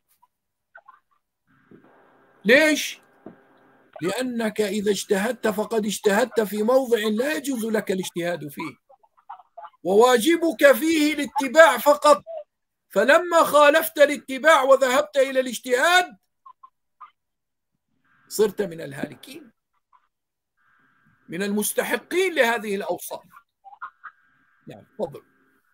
ليش؟ لأنك إذا اجتهدت فقد اجتهدت في موضع لا يجوز لك الاجتهاد فيه، وواجبك فيه الاتباع فقط. فلما خالفت الاتباع وذهبت إلى الاجتهاد صرت من الهالكين، من المستحقين لهذه الأوصاف. نعم تفضل.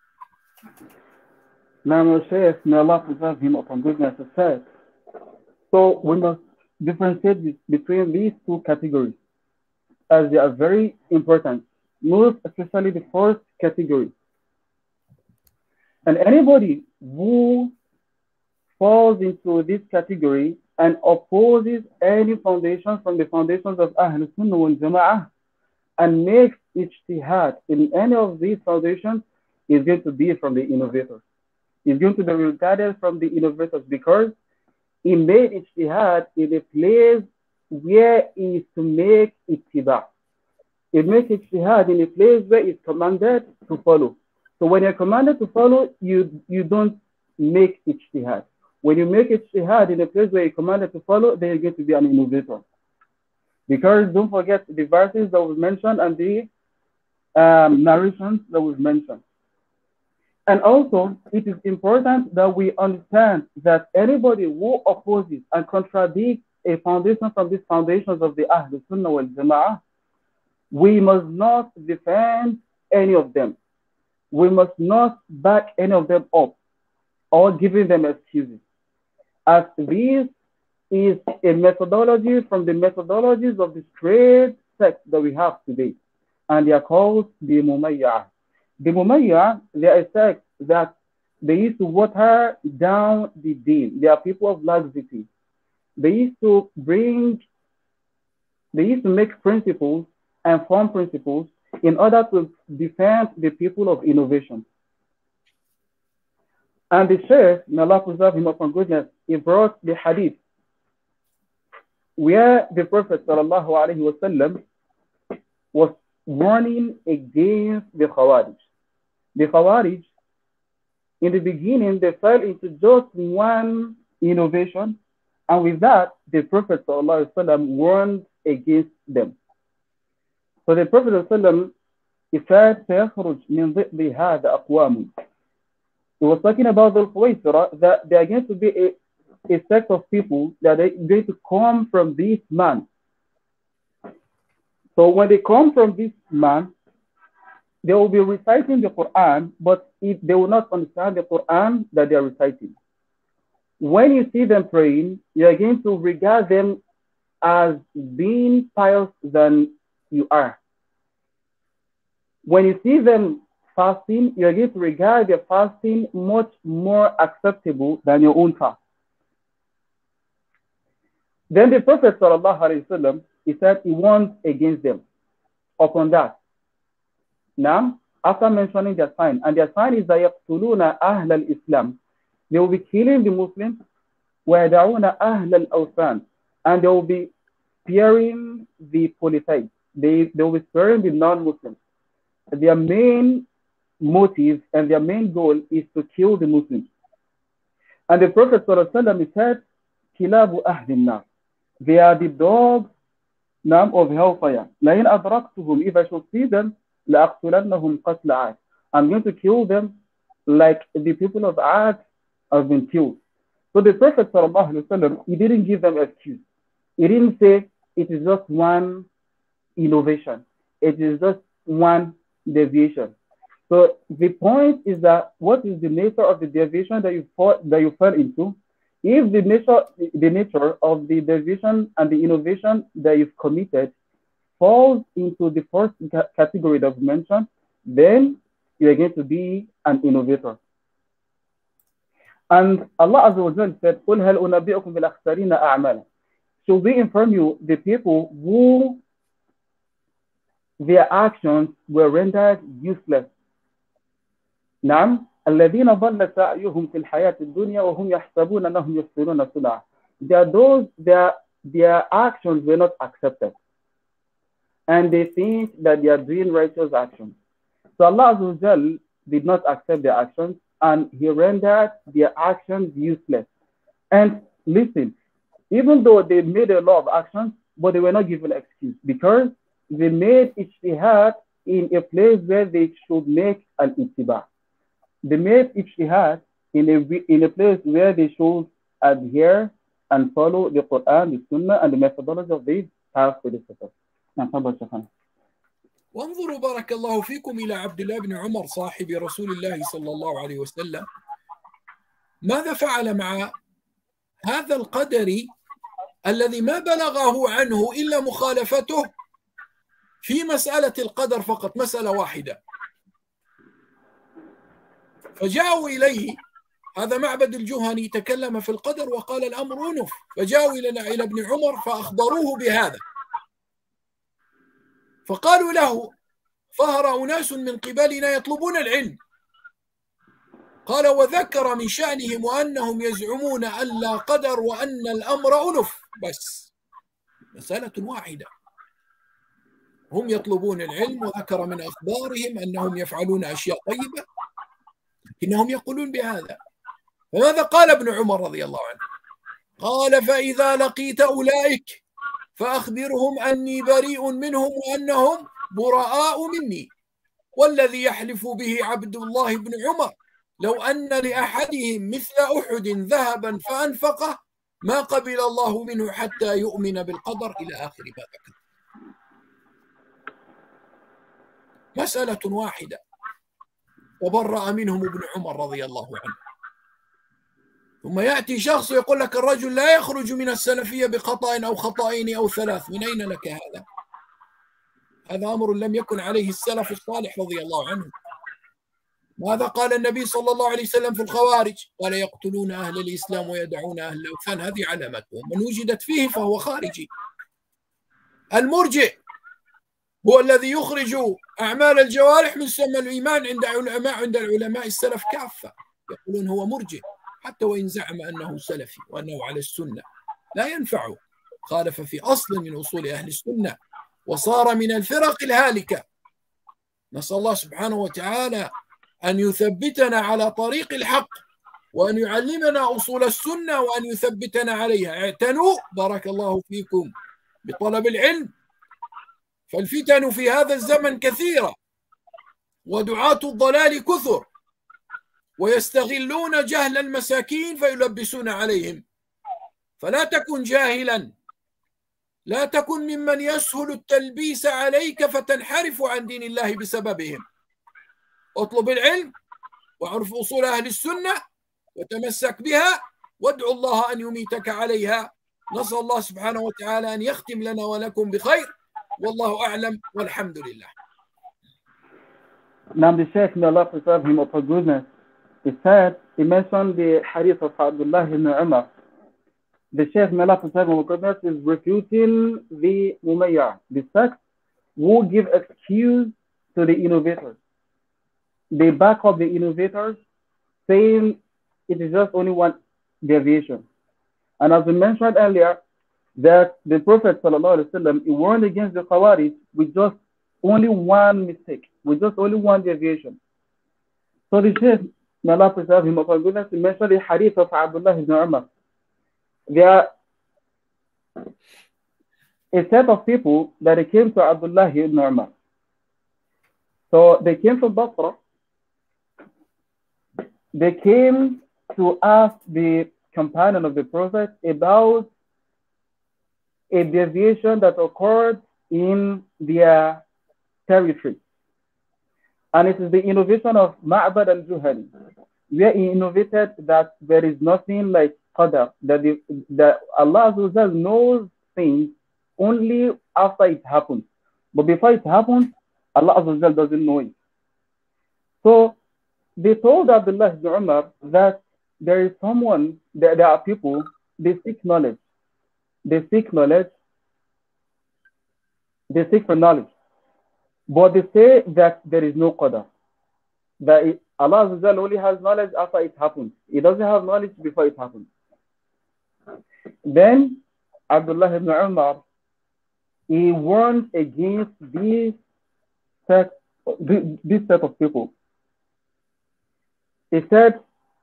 نعم Sheikh, may Allah preserve him upon goodness and faith. So we must differentiate between these two categories as they are very important, most especially the first category. And anybody who falls into this category and opposes any foundation from the foundations of Ahl Sunnah wal Jama'ah and makes ijtihad in any of these foundations is going to be from the innovators. Is going to be regarded from the innovators because he made ijtihad in a place where he is to make ittiba. He makes ijtihad in a place where it's commanded to follow. So when you're commanded to follow, you don't make ijtihad. When you make ijtihad in a place where you're commanded to follow, then you're going to be an innovator. Because don't forget the verses that was mentioned and the narrations that was mentioned. And also, it is important that we understand that anybody who opposes and contradicts a foundation from these foundations of the Ahl Sunnah wal Jama'ah, we must not defend any of them. We must not back any of them up or giving them excuses, as these is a methodology from the methodologies of the straight sects that we have today, and they are called the Mumayyah. The Mumayyah, they are a sect that they used to water down the deen. They are people of laxity. They used to make principles and form principles in order to defend the people of innovation. And the Shaykh, may Allah preserve him upon goodness, he brought the hadith where the Prophet ﷺ was warning against the Khawarij. The Khawarij, in the beginning, they fell into just one innovation, and with that, the Prophet ﷺ warned against them. So the Prophet ﷺ, he said, سَيَخْرُجْ مِنْ ضِئْبِ هَذَا أَقْوَامٌ. He was talking about the Khuwaisira, that they are going to be a sect of people that are going to come from this man. So when they come from this man, they will be reciting the Quran, but they will not understand the Quran that they are reciting. When you see them praying, you are going to regard them as being pious than you are. When you see them fasting, you are going to regard their fasting much more acceptable than your own fast. Then the Prophet ﷺ, he said he warned against them upon that. Now, after mentioning their sign, and their sign is that يَقْتُلُونَ أَهْلَ الْإِسْلَامِ, they will be killing the Muslims, وَيَدَعُونَ أَهْلَ الْأَوْثَانِ, and they will be sparing the polytheists. They will be sparing the non-Muslims. Their main motive and their main goal is to kill the Muslims. And the Prophet ﷺ said, كِلَابُ أَهْلِ النَّارِ, they are the dogs of hellfire. لَإِنْ أَدْرَكْتُهُمْ, if I should see them, لَأَقْتُلَنَّهُمْ قَتْلَ عَادٍ, I'm going to kill them like the people of Ad have been killed. So the Prophet ﷺ, he didn't give them an excuse. He didn't say it is just one innovation. It is just one deviation. So the point is that what is the nature of the deviation that you fell into? If the nature of the deviation and the innovation that you've committed falls into the first category that we mentioned, then you are going to be an innovator. And Allah Azza wa Jalla said, قُلْ هَلْ أُنَبِّئُكُمْ بِالْأَخْسَرِينَ أَعْمَالًا. Should we inform you the people who their actions were rendered useless? نعم الذين ضل سعيهم في الحياة الدنيا وهم يحسبون أنهم يحسنون صنعا. They are those their actions were not accepted, and they think that they are doing righteous actions. So Allah Azza wa Jal did not accept their actions, and He rendered their actions useless. And listen, even though they made a lot of actions, but they were not given an excuse, because they made ijtihad in a place where they should make an ittiba. They made ijtihad in a place where they should adhere and follow the Quran, the Sunnah, and the methodology of the past predecessors. وانظروا بارك الله فيكم إلى عبد الله بن عمر صاحب رسول الله صلى الله عليه وسلم، ماذا فعل مع هذا القدري الذي ما بلغه عنه إلا مخالفته في مسألة القدر فقط، مسألة واحدة. فجاءوا إليه، هذا معبد الجهني تكلم في القدر وقال الأمر أنف، فجاءوا إلى ابن عمر فأخبروه بهذا، فقالوا له ظهر أناس من قبلنا يطلبون العلم، قال وذكر من شأنهم وأنهم يزعمون أن لا قدر وأن الأمر أنف، بس مسألة واحدة، هم يطلبون العلم، وذكر من أخبارهم أنهم يفعلون أشياء طيبة إنهم يقولون بهذا. فماذا قال ابن عمر رضي الله عنه؟ قال فإذا لقيت أولئك فأخبرهم أني بريء منهم وأنهم براء مني، والذي يحلف به عبد الله بن عمر لو أن لأحدهم مثل أحد ذهبا فأنفقه ما قبل الله منه حتى يؤمن بالقدر، إلى آخر ما ذكر. مسألة واحدة وبرأ منهم ابن عمر رضي الله عنه. ثم يأتي شخص يقول لك الرجل لا يخرج من السلفية بخطأ أو خطأين أو ثلاث. من أين لك هذا؟ هذا أمر لم يكن عليه السلف الصالح رضي الله عنهم. ماذا قال النبي صلى الله عليه وسلم في الخوارج؟ قال يقتلون أهل الإسلام ويدعون أهل الأوثان، هذه علامتهم، من وجدت فيه فهو خارجي. المرجئ هو الذي يخرج أعمال الجوارح من سمى الإيمان عند العلماء السلف كافة، يقولون هو مرجئ حتى وإن زعم أنه سلفي وأنه على السنة، لا ينفعه، خالف في أصل من أصول أهل السنة وصار من الفرق الهالكة. نسأل الله سبحانه وتعالى أن يثبتنا على طريق الحق، وأن يعلمنا أصول السنة، وأن يثبتنا عليها. اعتنوا بارك الله فيكم بطلب العلم، فالفتن في هذا الزمن كثيرة، ودعاة الضلال كثر، ويستغلون جهل المساكين فيلبسون عليهم. فلا تكن جاهلا، لا تكن ممن يسهل التلبيس عليك فتنحرف عن دين الله بسببهم. اطلب العلم واعرف أصول أهل السنة وتمسك بها، وادعو الله أن يميتك عليها. نسأل الله سبحانه وتعالى أن يختم لنا ولكم بخير، والله أعلم والحمد لله. Now the Sheikh, may Allah preserve him of goodness, he mentioned the hadith of Abdullah ibn Umar. The Sheikh, may Allah preserve him of goodness, is refuting the Umayyah, the sect who give excuse to the innovators. They back up the innovators, saying it is just only one deviation. And as we mentioned earlier, that the Prophet ﷺ, he warned against the Khawarij with just only one mistake, with just only one deviation. So the Shaykh, may Allah preserve him of goodness, he mentioned the hadith of Abdullah ibn Umar. There are a set of people that came to Abdullah ibn Umar. So they came from Basra. They came to ask the companion of the Prophet about a deviation that occurred in their territory. And it is the innovation of Ma'bad al-Juhani, where he innovated that there is nothing like Qadar, that Allah knows things only after it happens. But before it happens, Allah doesn't know it. So they told Abdullah ibn Umar that there is someone, there are people, they seek knowledge. They seek knowledge. They seek for knowledge. But they say that there is no qadar. That Allah only has knowledge after it happens. He doesn't have knowledge before it happens. Then Abdullah ibn Umar, he warned against this set of people. He said,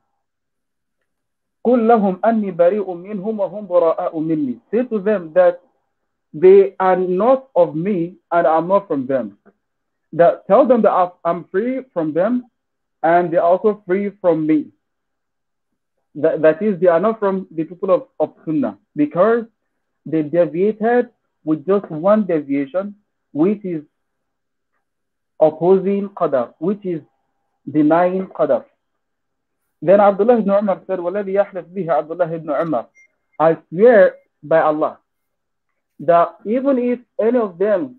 قُلْ لَهُمْ أَنِّي بَرِيءٌ مِّنْهُمْ وَهُمْ بَرَاءُ مِنِّي. Say to them that they are not of me and I'm not from them. That tell them that I'm free from them and they're also free from me. That is, they are not from the people of Sunnah, because they deviated with just one deviation, which is opposing Qadar, which is denying Qadar. Then Abdullah ibn Umar said, وَالَّذِي يَحْلِفْ بِهِ Abdullah ibn Umar, I swear by Allah that even if any of them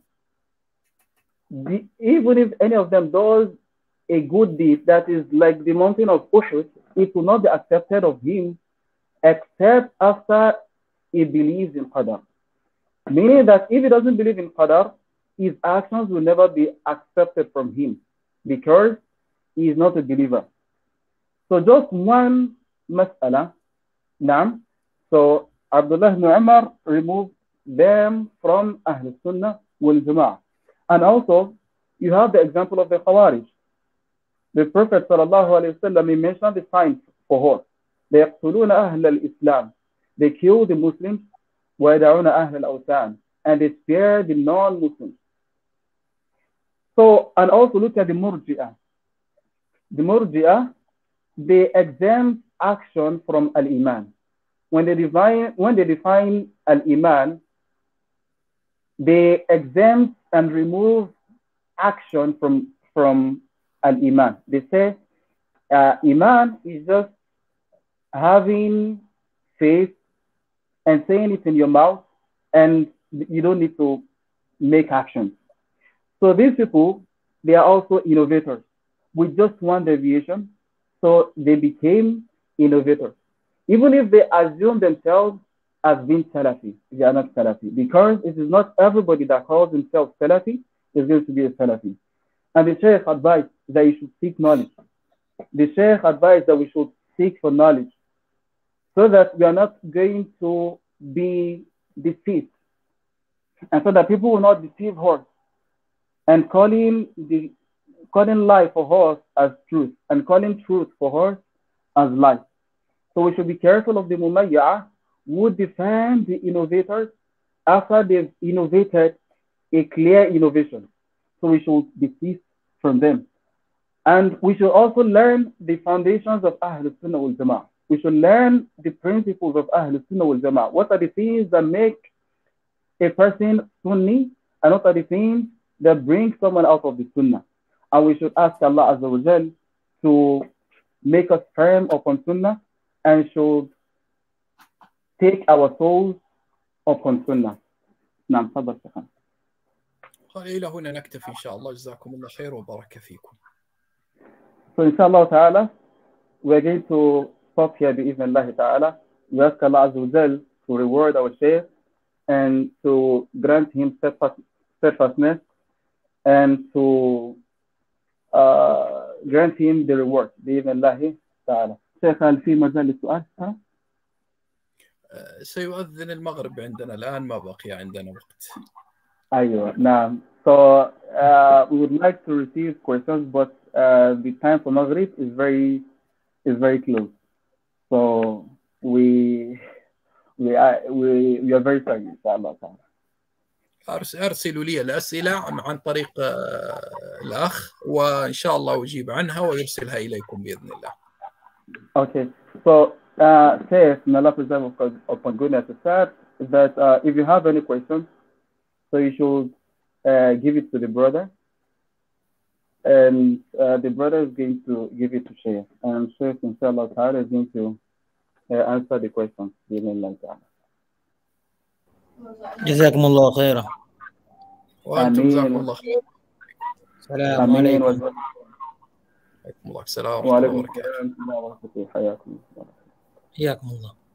does a good deed that is like the mountain of Uhud, it will not be accepted of him except after he believes in Qadar. Meaning that if he doesn't believe in Qadar, his actions will never be accepted from him because he is not a believer. So just one mas'ala. Naam. So Abdullah ibn Umar removed them from Ahl Sunnah wal Jama'ah. And also, you have the example of the Khawarij. The Prophet ﷺ, he mentioned the signs for her. They يقتلون أهل الإسلام. They kill the Muslims. ويدعون أهل الأوثان. And they spare the non-Muslims. So, and also look at the Murji'ah. The Murji'ah, they exempt action from al-Iman. When they define al-Iman, they exempt and remove action from al-Iman. They say Iman is just having faith and saying it in your mouth, and you don't need to make actions. So these people, they are also innovators with just one deviation. So they became innovators, even if they assume themselves as being Salafi. They are not Salafi, because it is not everybody that calls himself Salafi is going to be a Salafi. And the Shaykh advised that you should seek knowledge. The Shaykh advised that we should seek for knowledge, so that we are not going to be deceived, and so that people will not deceive us and calling lie for us as truth, and calling truth for us as lie. So we should be careful of the Mumayyah who defend the innovators after they've innovated a clear innovation. So we should desist from them. And we should also learn the foundations of Ahlul Sunnah wal Jama'ah. We should learn the principles of Ahlul Sunnah wal Jama'ah. What are the things that make a person Sunni, and what are the things that bring someone out of the Sunnah? And we should ask Allah Azza wa Jal to make us firm upon Sunnah, and should take our souls upon Sunnah. نعم تفضل شيخنا. إلى هنا نكتفي إن شاء الله. جزاكم الله خير وبارك فيكم. So inshallah ta'ala, we're going to stop here bi-idhnillahi ta'ala. We ask Allah Azza wa Jal to reward our Shaykh and to grant him steadfastness, and to grant him the reward bi-idhnillahi ta'ala. شيخ هل في مجال للسؤال؟ سيؤذن المغرب عندنا الآن، ما بقي عندنا وقت. أيوة نعم. So we would like to receive questions, but the time for Maghrib is very close. So we are very sorry. إن شاء الله تعالى. أرسلوا لي الأسئلة عن طريق الأخ، وإن شاء الله أجيب عنها ويرسلها إليكم بإذن الله. Okay. So Saif, may Allah preserve upon goodness, said that if you have any questions, so you should give it to the brother, and the brother is going to give it to Shaykh, and Shaykh inshallah ta'ala is going to answer the questions. جزاكم الله خيرا. وأنتم جزاكم الله خير. السلام عليكم. عليكم الله السلام ورحمة الله وبركاته. وعليكم السلام ورحمة الله وبركاته. حياكم الله. حياكم الله.